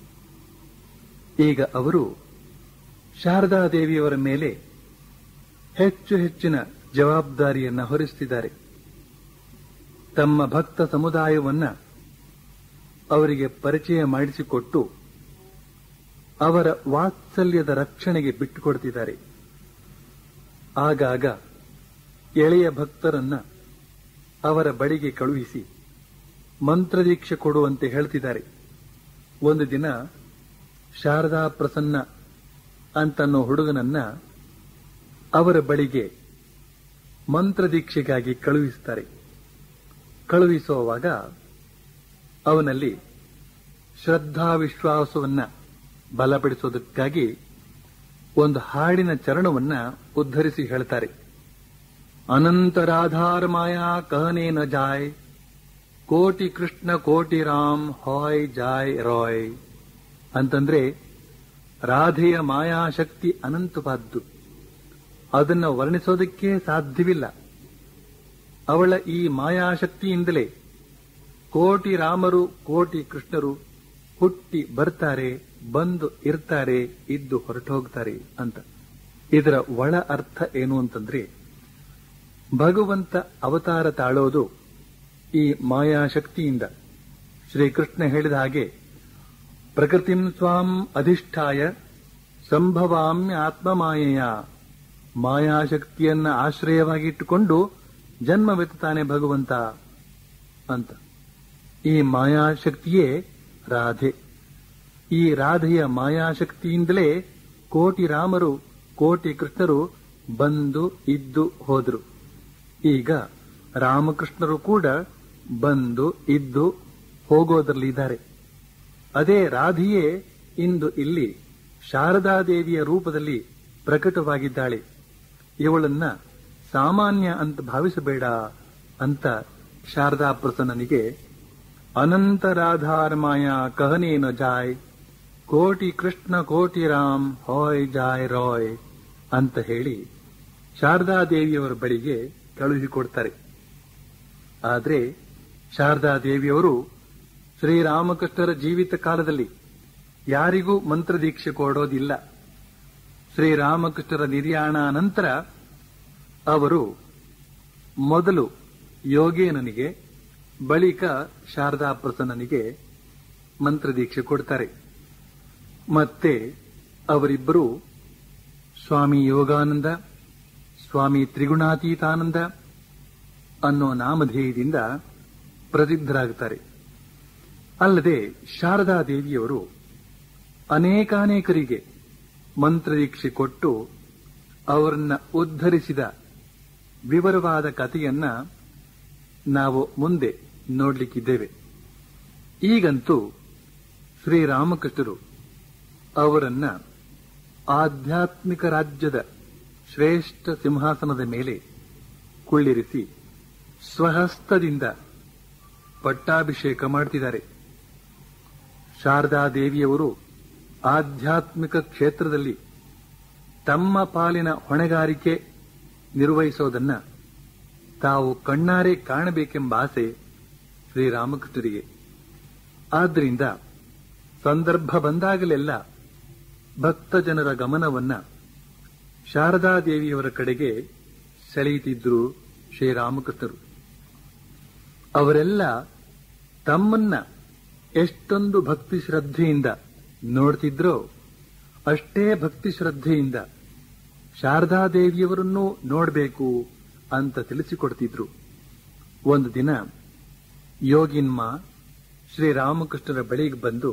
ಈಗ ಅವರು ಶಾರದಾದೇವಿಯವರ ಮೇಲೆ ಹೆಚ್ಚು ಹೆಚ್ಚಿನ ಜವಾಬ್ದಾರಿಯನ್ನ ಹೊರಿಸುತ್ತಿದ್ದಾರೆ. ತಮ್ಮ ಭಕ್ತ ಸಮುದಾಯವನ್ನ ಅವರಿಗೆ ಪರಿಚಯ ಮಾಡಿಸಿಕೊಟ್ಟು ಅವರ ವಾತ್ಸಲ್ಯದ ರಕ್ಷಣೆಗೆ ಬಿಟ್ಟುಕೊಡ್ತಿದ್ದಾರೆ. ಆಗಾಗ ಎಳೆಯ ಭಕ್ತರನ್ನ ಅವರ ಬಳಿಗೆ ಕಳುಹಿಸಿ ಮಂತ್ರದೀಕ್ಷೆ ಕೊಡುವಂತೆ ಹೇಳ್ತಿದ್ದಾರೆ. ಒಂದು ದಿನ ಶಾರದಾ ಪ್ರಸನ್ನ ಅಂತನ್ನೋ ಹುಡುಗನನ್ನ ಅವರ ಬಳಿಗೆ ಮಂತ್ರದೀಕ್ಷೆಗಾಗಿ ಕಳುಹಿಸುತ್ತಾರೆ. ಕಳುಹಿಸುವಾಗ ಅವನಲ್ಲಿ ಶ್ರದ್ಧಾ ವಿಶ್ವಾಸವನ್ನ ಬಲಪಡಿಸೋದಕ್ಕಾಗಿ ಒಂದು ಹಾಡಿನ ಚರಣವನ್ನ ಉದ್ಧರಿಸಿ ಹೇಳ್ತಾರೆ. ಅನಂತರಾಧಾರ ಮಾಯಾ ಕಹನೆ ನ ಜಾಯ್, ಕೋಟಿ ಕೃಷ್ಣ ಕೋಟಿ ರಾಮ್ ಹಾಯ್ ಜಾಯ್ ರಾಯ್ ಅಂತಂದ್ರೆ ರಾಧೆಯ ಮಾಯಾಶಕ್ತಿ ಅನಂತವಾದ್ದು, ಅದನ್ನು ವರ್ಣಿಸೋದಕ್ಕೆ ಸಾಧ್ಯವಿಲ್ಲ. ಅವಳ ಈ ಮಾಯಾಶಕ್ತಿಯಿಂದಲೇ ಕೋಟಿ ರಾಮರು ಕೋಟಿ ಕೃಷ್ಣರು ಹುಟ್ಟಿ ಬರ್ತಾರೆ, ಬಂದು ಇರ್ತಾರೆ, ಇದ್ದು ಹೊರಟು ಹೋಗ್ತಾರೆ ಅಂತ. ಇದರ ಒಳ ಅರ್ಥ ಏನು ಅಂತಂದ್ರೆ ಭಗವಂತ ಅವತಾರ ತಾಳೋದು ಈ ಮಾಯಾಶಕ್ತಿಯಿಂದ. ಶ್ರೀಕೃಷ್ಣ ಹೇಳಿದ ಹಾಗೆ ಪ್ರಕೃತಿಂ ಸ್ವಾಂ ಅಧಿಷ್ಠಾಯ ಸಂಭವಾಮ್ಯ ಆತ್ಮಮಾಯೆಯ, ಮಾಯಾಶಕ್ತಿಯನ್ನ ಆಶ್ರಯವಾಗಿಟ್ಟುಕೊಂಡು ಜನ್ಮವೆತ್ತಾನೆ ಭಗವಂತ ಅಂತ. ಈ ಮಾಯಾಶಕ್ತಿಯೇ ರಾಧೆ. ಈ ರಾಧೆಯ ಮಾಯಾಶಕ್ತಿಯಿಂದಲೇ ಕೋಟಿ ರಾಮರು ಕೋಟಿ ಕೃಷ್ಣರು ಬಂದು ಇದ್ದು ಹೋದರು. ಈಗ ರಾಮಕೃಷ್ಣರು ಕೂಡ ಬಂದು ಇದ್ದು ಹೋಗೋದರಲ್ಲಿದ್ದಾರೆ. ಅದೇ ರಾಧೆಯೇ ಇಂದು ಇಲ್ಲಿ ಶಾರದಾದೇವಿಯ ರೂಪದಲ್ಲಿ ಪ್ರಕಟವಾಗಿದ್ದಾಳೆ. ಇವಳನ್ನ ಸಾಮಾನ್ಯ ಅಂತ ಭಾವಿಸಬೇಡ ಅಂತ ಶಾರದಾ ಪ್ರಸನ್ನನಿಗೆ ಅನಂತ ರಾಧಾರ ಮಾಯಾ ಕಹನೇನ ಜಾಯ್, ಕೋಟಿ ಕೃಷ್ಣ ಕೋಟಿ ರಾಮ್ ಹಾಯ್ ಜಾಯ್ ರಾಯ್ ಅಂತ ಹೇಳಿ ಶಾರದಾದೇವಿಯವರ ಬಳಿಗೆ ಕಳುಹಿಕೊಡ್ತಾರೆ. ಆದರೆ ಶಾರದಾದೇವಿಯವರು ಶ್ರೀರಾಮಕೃಷ್ಣರ ಜೀವಿತ ಕಾಲದಲ್ಲಿ ಯಾರಿಗೂ ಮಂತ್ರದೀಕ್ಷೆ ಕೊಡೋದಿಲ್ಲ. ಶ್ರೀರಾಮಕೃಷ್ಣರ ನಿರ್ಯಾಣ ನಂತರ ಅವರು ಮೊದಲು ಯೋಗೇನನಿಗೆ, ಬಳಿಕ ಶಾರದಾ ಪ್ರಸನ್ನನಿಗೆ ಮಂತ್ರದೀಕ್ಷೆ ಕೊಡ್ತಾರೆ. ಮತ್ತೆ ಅವರಿಬ್ಬರು ಸ್ವಾಮಿ ಯೋಗಾನಂದ, ಸ್ವಾಮಿ ತ್ರಿಗುಣಾತೀತಾನಂದ ಅನ್ನೋ ನಾಮಧೇಯದಿಂದ ಪ್ರಸಿದ್ಧರಾಗುತ್ತಾರೆ. ಅಲ್ಲದೆ ಶಾರದಾದೇವಿಯವರು ಅನೇಕಾನೇಕರಿಗೆ ಮಂತ್ರದೀಕ್ಷೆ ಕೊಟ್ಟು ಅವರನ್ನ ಉದ್ಧರಿಸಿದ ವಿವರವಾದ ಕಥೆಯನ್ನ ನಾವು ಮುಂದೆ ನೋಡ್ಲಿಕ್ಕಿದ್ದೇವೆ. ಈಗಂತೂ ಶ್ರೀರಾಮಕೃಷ್ಣರು ಅವರನ್ನ ಆಧ್ಯಾತ್ಮಿಕ ರಾಜ್ಯದ ಶ್ರೇಷ್ಠ ಸಿಂಹಾಸನದ ಮೇಲೆ ಕುಳ್ಳಿರಿಸಿ ಸ್ವಹಸ್ತದಿಂದ ಪಟ್ಟಾಭಿಷೇಕ ಮಾಡ್ತಿದ್ದಾರೆ. ಶಾರದಾದೇವಿಯವರು ಆಧ್ಯಾತ್ಮಿಕ ಕ್ಷೇತ್ರದಲ್ಲಿ ತಮ್ಮ ಪಾಲಿನ ಹೊಣೆಗಾರಿಕೆ ನಿರ್ವಹಿಸೋದನ್ನ ತಾವು ಕಣ್ಣಾರೆ ಕಾಣಬೇಕೆಂಬ ಆಸೆ ಶ್ರೀರಾಮಕೃಷ್ಣರಿಗೆ. ಆದ್ದರಿಂದ ಸಂದರ್ಭ ಬಂದಾಗಲೆಲ್ಲ ಭಕ್ತ ಜನರ ಗಮನವನ್ನ ಶಾರದಾದೇವಿಯವರ ಕಡೆಗೆ ಸೆಳೆಯುತ್ತಿದ್ರು ಶ್ರೀರಾಮಕೃಷ್ಣರು. ಅವರೆಲ್ಲ ತಮ್ಮನ್ನ ಎಷ್ಟೊಂದು ಭಕ್ತಿ ಶ್ರದ್ಧೆಯಿಂದ ನೋಡ್ತಿದ್ರೋ ಅಷ್ಟೇ ಭಕ್ತಿ ಶ್ರದ್ಧೆಯಿಂದ ಶಾರದಾದೇವಿಯವರನ್ನೂ ನೋಡಬೇಕು ಅಂತ ತಿಳಿಸಿಕೊಡ್ತಿದ್ರು. ಒಂದು ದಿನ ಯೋಗಿನ್ಮ ಶ್ರೀರಾಮಕೃಷ್ಣರ ಬಳಿಗೆ ಬಂದು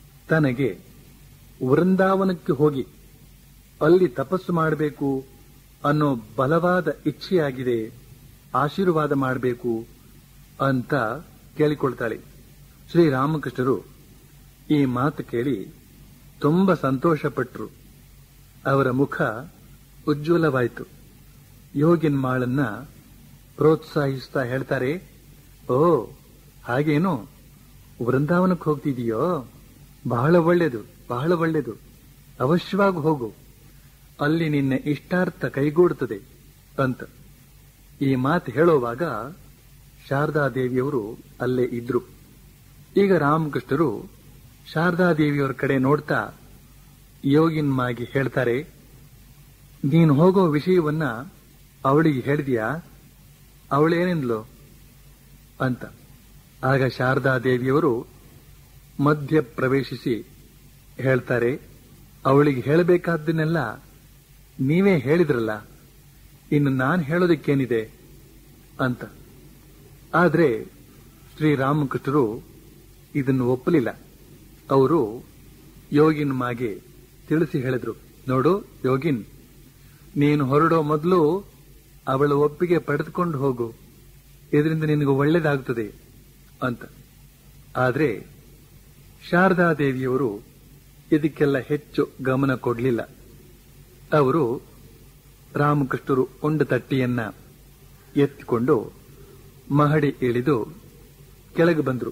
ತನಗೆ ವೃಂದಾವನಕ್ಕೆ ಹೋಗಿ ಅಲ್ಲಿ ತಪಸ್ಸು ಮಾಡಬೇಕು ಅನ್ನೋ ಬಲವಾದ ಇಚ್ಛೆಯಾಗಿದೆ, ಆಶೀರ್ವಾದ ಮಾಡಬೇಕು ಅಂತ ಕೇಳಿಕೊಳ್ತಾಳೆ. ಶ್ರೀರಾಮಕೃಷ್ಣರು ಈ ಮಾತು ಕೇಳಿ ತುಂಬ ಸಂತೋಷಪಟ್ಟರು. ಅವರ ಮುಖ ಉಜ್ವಲವಾಯಿತು. ಯೋಗಿನ್ಮಾಳನ್ನ ಪ್ರೋತ್ಸಾಹಿಸ್ತಾ ಹೇಳ್ತಾರೆ, ಓ ಹಾಗೇನು, ವೃಂದಾವನಕ್ಕೆ ಹೋಗ್ತಿದೀಯೋ? ಬಹಳ ಒಳ್ಳೆಯದು, ಬಹಳ ಒಳ್ಳೆಯದು. ಅವಶ್ಯವಾಗಿ ಹೋಗು, ಅಲ್ಲಿ ನಿನ್ನ ಇಷ್ಟಾರ್ಥ ಕೈಗೂಡುತ್ತದೆ ಅಂತ. ಈ ಮಾತು ಹೇಳುವಾಗ ಶಾರದಾದೇವಿಯವರು ಅಲ್ಲೇ ಇದ್ರು. ಈಗ ರಾಮಕೃಷ್ಣರು ಶಾರದಾದೇವಿಯವರ ಕಡೆ ನೋಡ್ತಾ ಯೋಗಿನ್ಮಾಗಿ ಹೇಳ್ತಾರೆ, ನೀನು ಹೋಗೋ ವಿಷಯವನ್ನ ಅವಳಿಗೆ ಹೇಳಿದ್ಯಾ? ಅವಳೇನೆಂದ್ಲು ಅಂತ. ಆಗ ಶಾರದಾದೇವಿಯವರು ಮಧ್ಯ ಪ್ರವೇಶಿಸಿ ಹೇಳ್ತಾರೆ, ಅವಳಿಗೆ ಹೇಳಬೇಕಾದ್ದನ್ನೆಲ್ಲ ನೀವೇ ಹೇಳಿದ್ರಲ್ಲ, ಇನ್ನು ನಾನು ಹೇಳೋದಕ್ಕೇನಿದೆ ಅಂತ. ಆದರೆ ಶ್ರೀರಾಮಕೃಷ್ಣರು ಇದನ್ನು ಒಪ್ಪಲಿಲ್ಲ. ಅವರು ಯೋಗಿನ್ ಮಾಗೆ ತಿಳಿಸಿ ಹೇಳಿದ್ರು, ನೋಡು ಯೋಗಿನ್, ನೀನು ಹೊರಡೋ ಮೊದಲು ಅವಳ ಒಪ್ಪಿಗೆ ಪಡೆದುಕೊಂಡು ಹೋಗು, ಇದರಿಂದ ನಿನಗೆ ಒಳ್ಳೇದಾಗುತ್ತದೆ ಅಂತ. ಆದರೆ ಶಾರದಾದೇವಿಯವರು ಇದಕ್ಕೆಲ್ಲ ಹೆಚ್ಚು ಗಮನ ಕೊಡಲಿಲ್ಲ. ಅವರು ರಾಮಕೃಷ್ಣರು ಉಂಡ ತಟ್ಟಿಯನ್ನ ಎತ್ತಿಕೊಂಡು ಮಹಡಿ ಇಳಿದು ಕೆಳಗೆ ಬಂದ್ರು.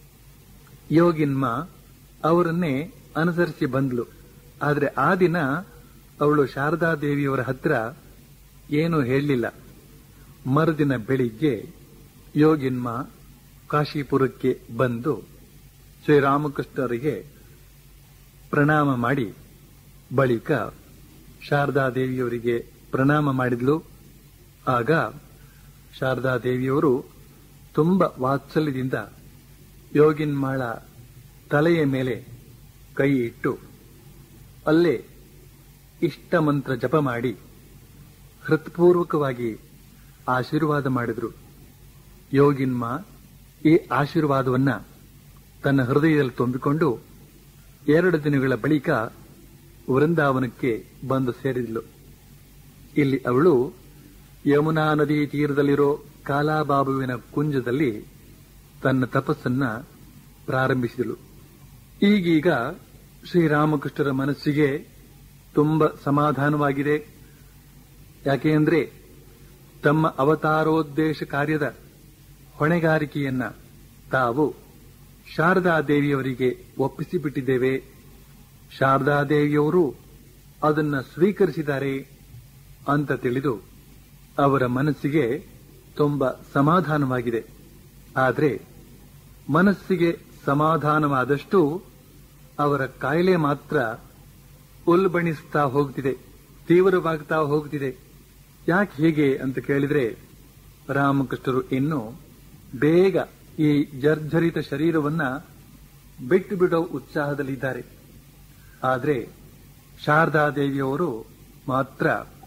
ಯೋಗಿನ್ಮ ಅವರನ್ನೇ ಅನುಸರಿಸಿ ಬಂದ್ಲು. ಆದರೆ ಆ ದಿನ ಅವಳು ಶಾರದಾದೇವಿಯವರ ಹತ್ರ ಏನೂ ಹೇಳಲಿಲ್ಲ. ಮರುದಿನ ಬೆಳಿಗ್ಗೆ ಯೋಗಿನ್ಮ ಕಾಶಿಪುರಕ್ಕೆ ಬಂದು ಶ್ರೀರಾಮಕೃಷ್ಣರಿಗೆ ಪ್ರಣಾಮ ಮಾಡಿ ಬಳಿಕ ಶಾರದಾದೇವಿಯವರಿಗೆ ಪ್ರಣಾಮ ಮಾಡಿದ್ಲು. ಆಗ ಶಾರದಾದೇವಿಯವರು ತುಂಬ ವಾತ್ಸಲ್ಯದಿಂದ ಯೋಗಿನ್ಮಾಳ ತಲೆಯ ಮೇಲೆ ಕೈ ಇಟ್ಟು ಅಲ್ಲೇ ಇಷ್ಟ ಮಂತ್ರ ಜಪ ಮಾಡಿ ಹೃತ್ಪೂರ್ವಕವಾಗಿ ಆಶೀರ್ವಾದ ಮಾಡಿದ್ರು. ಯೋಗಿನ್ಮ ಈ ಆಶೀರ್ವಾದವನ್ನ ತನ್ನ ಹೃದಯದಲ್ಲಿ ತುಂಬಿಕೊಂಡು ಎರಡು ದಿನಗಳ ಬಳಿಕ ವೃಂದಾವನಕ್ಕೆ ಬಂದು ಸೇರಿದ್ಲು. ಇಲ್ಲಿ ಅವಳು ಯಮುನಾ ನದಿ ತೀರದಲ್ಲಿರೋ ಕಾಲಾಬಾಬುವಿನ ಕುಂಜದಲ್ಲಿ ತನ್ನ ತಪಸ್ಸನ್ನ ಪ್ರಾರಂಭಿಸಿದಳು. ಈಗೀಗ ಶ್ರೀರಾಮಕೃಷ್ಣರ ಮನಸ್ಸಿಗೆ ತುಂಬ ಸಮಾಧಾನವಾಗಿದೆ. ಯಾಕೆಂದ್ರೆ ತಮ್ಮ ಅವತಾರೋದ್ದೇಶ ಕಾರ್ಯದ ಹೊಣೆಗಾರಿಕೆಯನ್ನ ತಾವು ಶಾರದಾದೇವಿಯವರಿಗೆ ಒಪ್ಪಿಸಿಬಿಟ್ಟಿದ್ದೇವೆ. ಶಾರದಾದೇವಿಯವರು ಅದನ್ನ ಸ್ವೀಕರಿಸಿದ್ದಾರೆ ಅಂತ ತಿಳಿದು ಅವರ ಮನಸ್ಸಿಗೆ ತುಂಬ ಸಮಾಧಾನವಾಗಿದೆ. ಆದರೆ ಮನಸ್ಸಿಗೆ ಸಮಾಧಾನವಾದಷ್ಟು ಅವರ ಕಾಯಿಲೆ ಮಾತ್ರ ಉಲ್ಬಣಿಸ್ತಾ ಹೋಗ್ತಿದೆ, ತೀವ್ರವಾಗ್ತಾ ಹೋಗ್ತಿದೆ. ಯಾಕೆ ಹೀಗೆ ಅಂತ ಕೇಳಿದ್ರೆ, ರಾಮಕೃಷ್ಣರು ಇನ್ನು ಬೇಗ ಈ ಜರ್ಜರಿತ ಶರೀರವನ್ನ ಬಿಟ್ಟು ಬಿಡೋ ಉತ್ಸಾಹದಲ್ಲಿದ್ದಾರೆ. ಆದರೆ ಶಾರದಾದೇವಿಯವರು ಮಾತ್ರ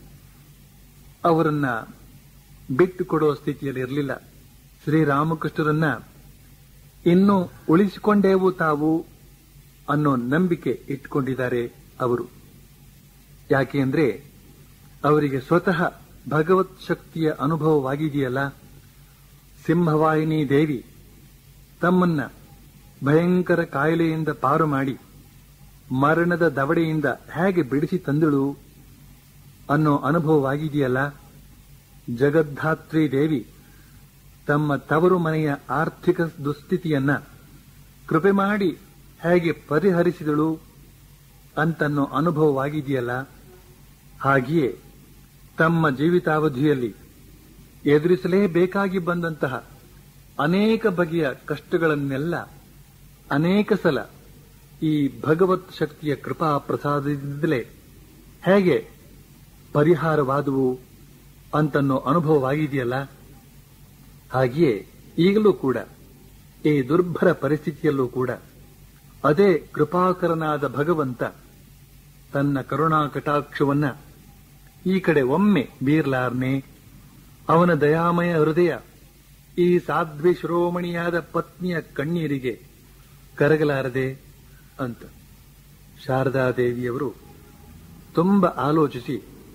ಅವರನ್ನ ಬಿಟ್ಟು ಕೊಡೋ ಸ್ಥಿತಿಯಲ್ಲಿ ಇರಲಿಲ್ಲ. ಶ್ರೀರಾಮಕೃಷ್ಣರನ್ನ ಇನ್ನೂ ಉಳಿಸಿಕೊಂಡೇವು ತಾವು ಅನ್ನೋ ನಂಬಿಕೆ ಇಟ್ಕೊಂಡಿದ್ದಾರೆ ಅವರು. ಯಾಕೆ ಅಂದ್ರೆ ಅವರಿಗೆ ಸ್ವತಃ ಭಗವತ್ ಶಕ್ತಿಯ ಅನುಭವವಾಗಿದೆಯಲ್ಲ. ಸಿಂಹವಾಹಿನಿ ದೇವಿ ತಮ್ಮನ್ನ ಭಯಂಕರ ಕಾಯಿಲೆಯಿಂದ ಪಾರು ಮಾಡಿ ಮರಣದ ದವಡೆಯಿಂದ ಹೇಗೆ ಬಿಡಿಸಿ ತಂದಳು ಅನ್ನೋ ಅನುಭವವಾಗಿದೆಯಲ್ಲ. ಜಗದ್ಧಾತ್ರಿ ದೇವಿ ತಮ್ಮ ತವರು ಮನೆಯ ಆರ್ಥಿಕ ದುಸ್ಥಿತಿಯನ್ನ ಕೃಪೆ ಮಾಡಿ ಹೇಗೆ ಪರಿಹರಿಸಿದಳು ಅಂತನ್ನೋ ಅನುಭವವಾಗಿದೆಯಲ್ಲ. ಹಾಗೆಯೇ ತಮ್ಮ ಜೀವಿತಾವಧಿಯಲ್ಲಿ ಎದುರಿಸಲೇಬೇಕಾಗಿ ಬಂದಂತಹ ಅನೇಕ ಬಗೆಯ ಕಷ್ಟಗಳನ್ನೆಲ್ಲ ಅನೇಕ ಸಲ ಈ ಭಗವತ್ ಶಕ್ತಿಯ ಕೃಪಾ ಪ್ರಸಾದದಿಂದಲೇ ಹೇಗೆ ಪರಿಹಾರವಾದವು ಅಂತನ್ನೋ ಅನುಭವವಾಗಿದೆಯಲ್ಲ. ಹಾಗೆಯೇ ಈಗಲೂ ಕೂಡ ಈ ದುರ್ಭರ ಪರಿಸ್ಥಿತಿಯಲ್ಲೂ ಕೂಡ ಅದೇ ಕೃಪಾಕರನಾದ ಭಗವಂತ ತನ್ನ ಕರುಣಾ ಕಟಾಕ್ಷವನ್ನ ಈ ಕಡೆ ಒಮ್ಮೆ ಬೀರ್ಲಾರ್ನೆ, ಅವನ ದಯಾಮಯ ಹೃದಯ ಈ ಸಾಧ್ವಿ ಶಿರೋಮಣಿಯಾದ ಪತ್ನಿಯ ಕಣ್ಣೀರಿಗೆ ಕರಗಲಾರದೆ ಅಂತ. ಶಾರದಾದೇವಿಯವರು ತುಂಬ ಆಲೋಚಿಸಿ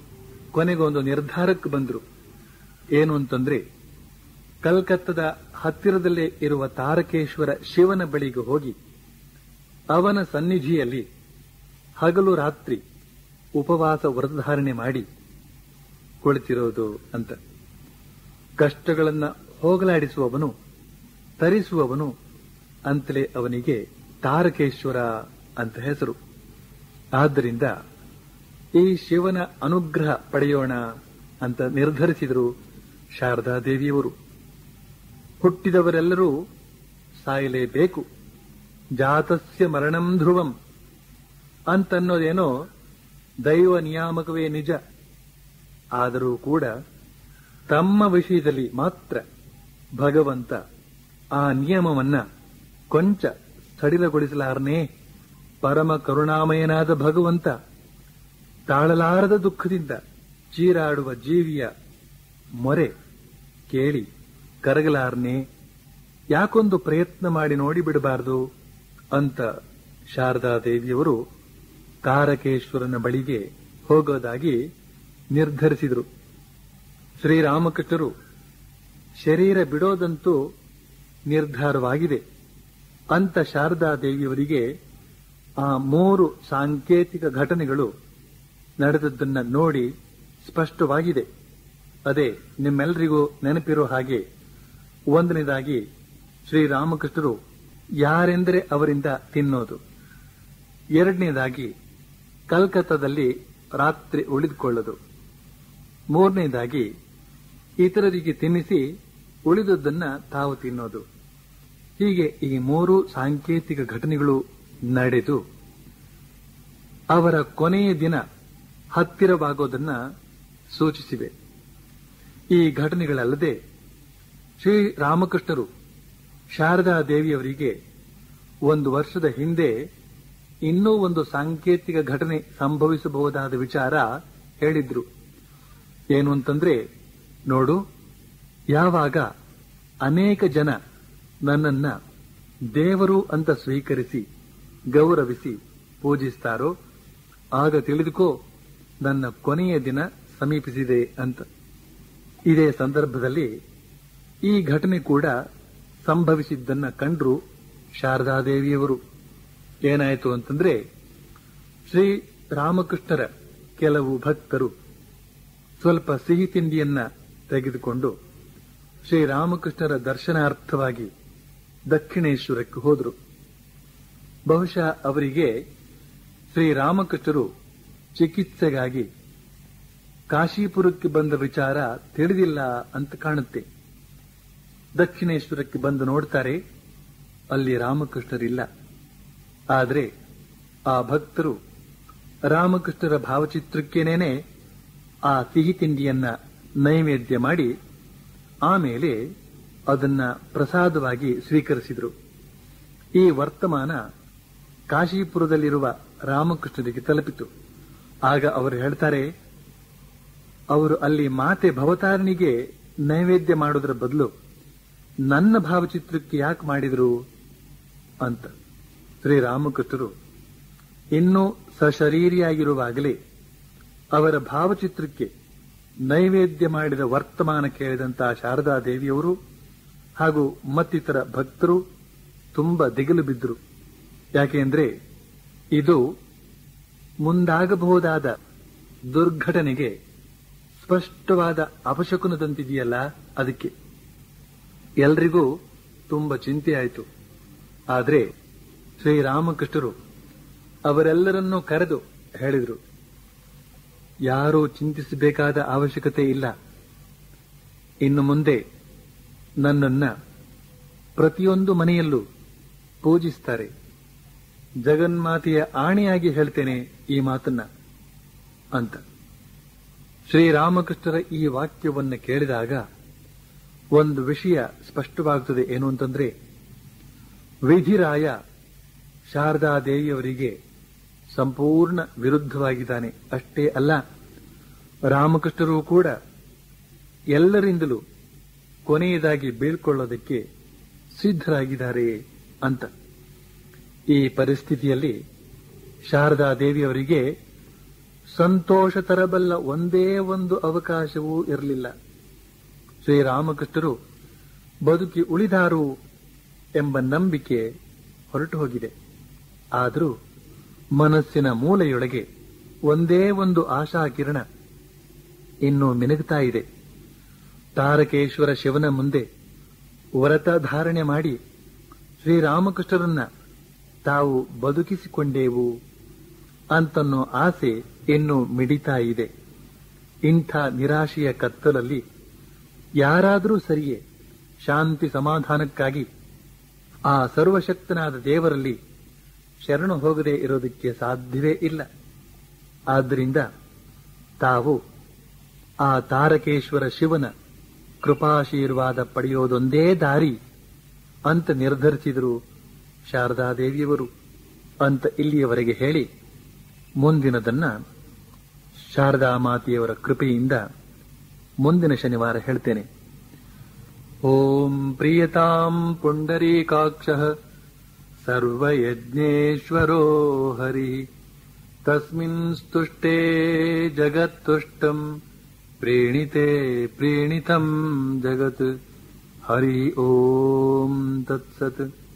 ಕೊನೆಗೊಂದು ನಿರ್ಧಾರಕ್ಕೆ ಬಂದರು. ಏನು ಅಂತಂದ್ರೆ, ಕಲ್ಕತ್ತದ ಹತ್ತಿರದಲ್ಲೇ ಇರುವ ತಾರಕೇಶ್ವರ ಶಿವನ ಬಳಿಗೆ ಹೋಗಿ ಅವನ ಸನ್ನಿಧಿಯಲ್ಲಿ ಹಗಲು ರಾತ್ರಿ ಉಪವಾಸ ವ್ರತಧಾರಣೆ ಮಾಡಿ ಕುಳಿತಿರೋದು ಅಂತ. ಕಷ್ಟಗಳನ್ನ ಹೋಗಲಾಡಿಸುವವನು, ತರಿಸುವವನು ಅಂತಲೇ ಅವನಿಗೆ ತಾರಕೇಶ್ವರ ಅಂತ ಹೆಸರು. ಆದ್ದರಿಂದ ಈ ಶಿವನ ಅನುಗ್ರಹ ಪಡೆಯೋಣ ಅಂತ ನಿರ್ಧರಿಸಿದರು ಶಾರದಾದೇವಿಯವರು. ಹುಟ್ಟಿದವರೆಲ್ಲರೂ ಸಾಯಲೇಬೇಕು, ಜಾತಸ್ಯ ಮರಣಂ ಧ್ರುವಂ ಅಂತನ್ನೋದೇನೋ ದೈವ ನಿಯಾಮಕವೇ ನಿಜ. ಆದರೂ ಕೂಡ ತಮ್ಮ ವಿಷಯದಲ್ಲಿ ಮಾತ್ರ ಭಗವಂತ ಆ ನಿಯಮವನ್ನ ಕೊಂಚ ಸಡಿಲಗೊಳಿಸಲಾರನೇ. ಪರಮ ಕರುಣಾಮಯನಾದ ಭಗವಂತ ತಾಳಲಾರದ ದುಃಖದಿಂದ ಚೀರಾಡುವ ಜೀವಿಯ ಮೊರೆ ಕೇಳಿ ಕರಗಲಾರನೆ. ಯಾಕೊಂದು ಪ್ರಯತ್ನ ಮಾಡಿ ನೋಡಿಬಿಡಬಾರದು ಅಂತ ಶಾರದಾದೇವಿಯವರು ತಾರಕೇಶ್ವರನ ಬಳಿಗೆ ಹೋಗೋದಾಗಿ ನಿರ್ಧರಿಸಿದರು. ಶ್ರೀರಾಮಕೃಷ್ಣರು ಶರೀರ ಬಿಡೋದಂತೂ ನಿರ್ಧಾರವಾಗಿದೆ ಅಂತ ಶಾರದಾದೇವಿಯವರಿಗೆ ಆ ಮೂರು ಸಾಂಕೇತಿಕ ಘಟನೆಗಳು ನಡೆದದ್ದನ್ನ ನೋಡಿ ಸ್ಪಷ್ಟವಾಗಿದೆ. ಅದೇ ನಿಮ್ಮೆಲ್ಲರಿಗೂ ನೆನಪಿರೋ ಹಾಗೆ, ಒಂದನೇದಾಗಿ ಶ್ರೀರಾಮಕೃಷ್ಣರು ಯಾರೆಂದರೆ ಅವರಿಂದ ತಿನ್ನೋದು, ಎರಡನೇದಾಗಿ ಕಲ್ಕತ್ತಾದಲ್ಲಿ ರಾತ್ರಿ ಉಳಿದುಕೊಳ್ಳೋದು, ಮೂರನೇದಾಗಿ ಇತರರಿಗೆ ತಿನ್ನಿಸಿ ಉಳಿದದ್ದನ್ನ ತಾವು ತಿನ್ನೋದು. ಹೀಗೆ ಈ ಮೂರು ಸಾಂಕೇತಿಕ ಘಟನೆಗಳು ನಡೆದು ಅವರ ಕೊನೆಯ ದಿನ ಹತ್ತಿರವಾಗೋದನ್ನ ಸೂಚಿಸಿವೆ. ಈ ಘಟನೆಗಳಲ್ಲದೆ ಶ್ರೀರಾಮಕೃಷ್ಣರು ಶಾರದಾದೇವಿಯವರಿಗೆ ಒಂದು ವರ್ಷದ ಹಿಂದೆ ಇನ್ನೂ ಒಂದು ಸಾಂಕೇತಿಕ ಘಟನೆ ಸಂಭವಿಸಬಹುದಾದ ವಿಚಾರ ಹೇಳಿದ್ರು. ಏನು ಅಂತಂದ್ರೆ, ನೋಡು, ಯಾವಾಗ ಅನೇಕ ಜನ ನನ್ನನ್ನ ದೇವರು ಅಂತ ಸ್ವೀಕರಿಸಿ ಗೌರವಿಸಿ ಪೂಜಿಸ್ತಾರೋ ಆಗ ತಿಳಿದುಕೋ ನನ್ನ ಕೊನೆಯ ದಿನ ಸಮೀಪಿಸಿದೆ ಅಂತ. ಇದೇ ಸಂದರ್ಭದಲ್ಲಿ ಈ ಘಟನೆ ಕೂಡ ಸಂಭವಿಸಿದ್ದನ್ನ ಕಂಡ್ರು ಶಾರದಾದೇವಿಯವರು. ಏನಾಯಿತು ಅಂತಂದ್ರೆ, ಶ್ರೀ ರಾಮಕೃಷ್ಣರ ಕೆಲವು ಭಕ್ತರು ಸ್ವಲ್ಪ ಸಿಹಿ ತಿಂಡಿಯನ್ನ ತೆಗೆದುಕೊಂಡು ಶ್ರೀರಾಮಕೃಷ್ಣರ ದರ್ಶನಾರ್ಥವಾಗಿ ದಕ್ಷಿಣೇಶ್ವರಕ್ಕೆ ಹೋದರು. ಬಹುಶಃ ಅವರಿಗೆ ಶ್ರೀರಾಮಕೃಷ್ಣರು ಚಿಕಿತ್ಸೆಗಾಗಿ ಕಾಶೀಪುರಕ್ಕೆ ಬಂದ ವಿಚಾರ ತಿಳಿದಿಲ್ಲ ಅಂತ ಕಾಣುತ್ತೆ. ದಕ್ಷಿಣೇಶ್ವರಕ್ಕೆ ಬಂದು ನೋಡ್ತಾರೆ, ಅಲ್ಲಿ ರಾಮಕೃಷ್ಣರಿಲ್ಲ. ಆದರೆ ಆ ಭಕ್ತರು ರಾಮಕೃಷ್ಣರ ಭಾವಚಿತ್ರಕ್ಕೇನೇನೆ ಆ ಸಿಹಿ ತಿಂಡಿಯನ್ನ ನೈವೇದ್ಯ ಮಾಡಿ ಆಮೇಲೆ ಅದನ್ನ ಪ್ರಸಾದವಾಗಿ ಸ್ವೀಕರಿಸಿದರು. ಈ ವರ್ತಮಾನ ಕಾಶೀಪುರದಲ್ಲಿರುವ ರಾಮಕೃಷ್ಣರಿಗೆ ತಲುಪಿತು. ಆಗ ಅವರು ಹೇಳ್ತಾರೆ, ಅವರು ಅಲ್ಲಿ ಮಾತೆ ಭವತಾರಣಿಗೆ ನೈವೇದ್ಯ ಮಾಡೋದ್ರ ಬದಲು ನನ್ನ ಭಾವಚಿತ್ರಕ್ಕೆ ಯಾಕೆ ಮಾಡಿದ್ರು ಅಂತ. ಶ್ರೀರಾಮಕೃಷ್ಣರು ಇನ್ನೂ ಸಶರೀರಿಯಾಗಿರುವಾಗಲೇ ಅವರ ಭಾವಚಿತ್ರಕ್ಕೆ ನೈವೇದ್ಯ ಮಾಡಿದ ವರ್ತಮಾನ ಕೇಳಿದಂತಹ ಶಾರದಾದೇವಿಯವರು ಹಾಗೂ ಮತ್ತಿತರ ಭಕ್ತರು ತುಂಬಾ ದಿಗಿಲು ಬಿದ್ದರು. ಯಾಕೆಂದ್ರೆ ಇದು ಮುಂದಾಗಬಹುದಾದ ದುರ್ಘಟನೆಗೆ ಸ್ಪಷ್ಟವಾದ ಅಪಶಕುನದಂತಿದೆಯಲ್ಲ, ಅದಕ್ಕೆ ಎಲ್ರಿಗೂ ತುಂಬಾ ಚಿಂತೆಯಾಯಿತು. ಆದರೆ ಶ್ರೀರಾಮಕೃಷ್ಣರು ಅವರೆಲ್ಲರನ್ನೂ ಕರೆದು ಹೇಳಿದರು, ಯಾರೂ ಚಿಂತಿಸಬೇಕಾದ ಅವಶ್ಯಕತೆ ಇಲ್ಲ. ಇನ್ನು ಮುಂದೆ ನನ್ನನ್ನ ಪ್ರತಿಯೊಂದು ಮನೆಯಲ್ಲೂ ಪೂಜಿಸ್ತಾರೆ. ಜಗನ್ಮಾತೆಯ ಆಣೆಯಾಗಿ ಹೇಳ್ತೇನೆ ಈ ಮಾತನ್ನ ಅಂತ. ಶ್ರೀರಾಮಕೃಷ್ಣರ ಈ ವಾಕ್ಯವನ್ನು ಕೇಳಿದಾಗ ಒಂದು ವಿಷಯ ಸ್ಪಷ್ಟವಾಗುತ್ತದೆ. ಏನು ಅಂತಂದ್ರೆ, ವಿಧಿರಾಯ ಶಾರದಾದೇವಿಯವರಿಗೆ ಸಂಪೂರ್ಣ ವಿರುದ್ಧವಾಗಿದ್ದಾನೆ. ಅಷ್ಟೇ ಅಲ್ಲ, ರಾಮಕೃಷ್ಣರು ಕೂಡ ಎಲ್ಲರಿಂದಲೂ ಕೊನೆಯದಾಗಿ ಬೀಳ್ಕೊಳ್ಳೋದಕ್ಕೆ ಸಿದ್ಧರಾಗಿದ್ದಾರೆ ಅಂತ. ಈ ಪರಿಸ್ಥಿತಿಯಲ್ಲಿ ಶಾರದಾದೇವಿಯವರಿಗೆ ಸಂತೋಷ ತರಬಲ್ಲ ಒಂದೇ ಒಂದು ಅವಕಾಶವೂ ಇರಲಿಲ್ಲ. ಶ್ರೀರಾಮಕೃಷ್ಣರು ಬದುಕಿ ಉಳಿದಾರು ಎಂಬ ನಂಬಿಕೆ ಹೊರಟು ಹೋಗಿದೆ. ಆದರೂ ಮನಸ್ಸಿನ ಮೂಲೆಯೊಳಗೆ ಒಂದೇ ಒಂದು ಆಶಾಕಿರಣ ಇನ್ನೂ ಮಿನುಗುತ್ತಾ ಇದೆ. ತಾರಕೇಶ್ವರ ಶಿವನ ಮುಂದೆ ವ್ರತ ಧಾರಣೆ ಮಾಡಿ ಶ್ರೀರಾಮಕೃಷ್ಣರನ್ನ ತಾವು ಬದುಕಿಸಿಕೊಂಡೇವು ಅಂತನ್ನೋ ಆಸೆ ಇನ್ನೂ ಮಿಡಿತಾ ಇದೆ. ಇಂಥ ನಿರಾಶೆಯ ಕತ್ತಲಲ್ಲಿ ಯಾರಾದರೂ ಸರಿಯೇ ಶಾಂತಿ ಸಮಾಧಾನಕ್ಕಾಗಿ ಆ ಸರ್ವಶಕ್ತನಾದ ದೇವರಲ್ಲಿ ಶರಣು ಹೋಗದೆ ಇರೋದಕ್ಕೆ ಸಾಧ್ಯವೇ ಇಲ್ಲ. ಆದ್ದರಿಂದ ತಾವು ಆ ತಾರಕೇಶ್ವರ ಶಿವನ ಕೃಪಾಶೀರ್ವಾದ ಪಡೆಯೋದೊಂದೇ ದಾರಿ ಅಂತ ನಿರ್ಧರಿಸಿದರು ಶಾರದಾದೇವಿಯವರು ಅಂತ ಇಲ್ಲಿಯವರೆಗೆ ಹೇಳಿ, ಮುಂದಿನದನ್ನ ಶಾರದಾ ಮಾತೆಯವರ ಕೃಪೆಯಿಂದ ಮುಂದಿನ ಶನಿವಾರ ಹೇಳ್ತೇನೆ. ಓಂ ಪ್ರಿಯತಾಂ ಪುಂಡರೀಕಾಕ್ಷಃ ಸರ್ವಯಜ್ಞೇಶ್ವರೋ ಹರಿ ತಸ್ಮಿನ್ ಸ್ತುಷ್ಟೇ ಜಗತ್ತುಷ್ಟಂ ಪ್ರೇಣಿತೆ ಪ್ರೇಣಿತಂ ಜಗತ್. ಹರಿ ಓಂ ತತ್ಸತ್.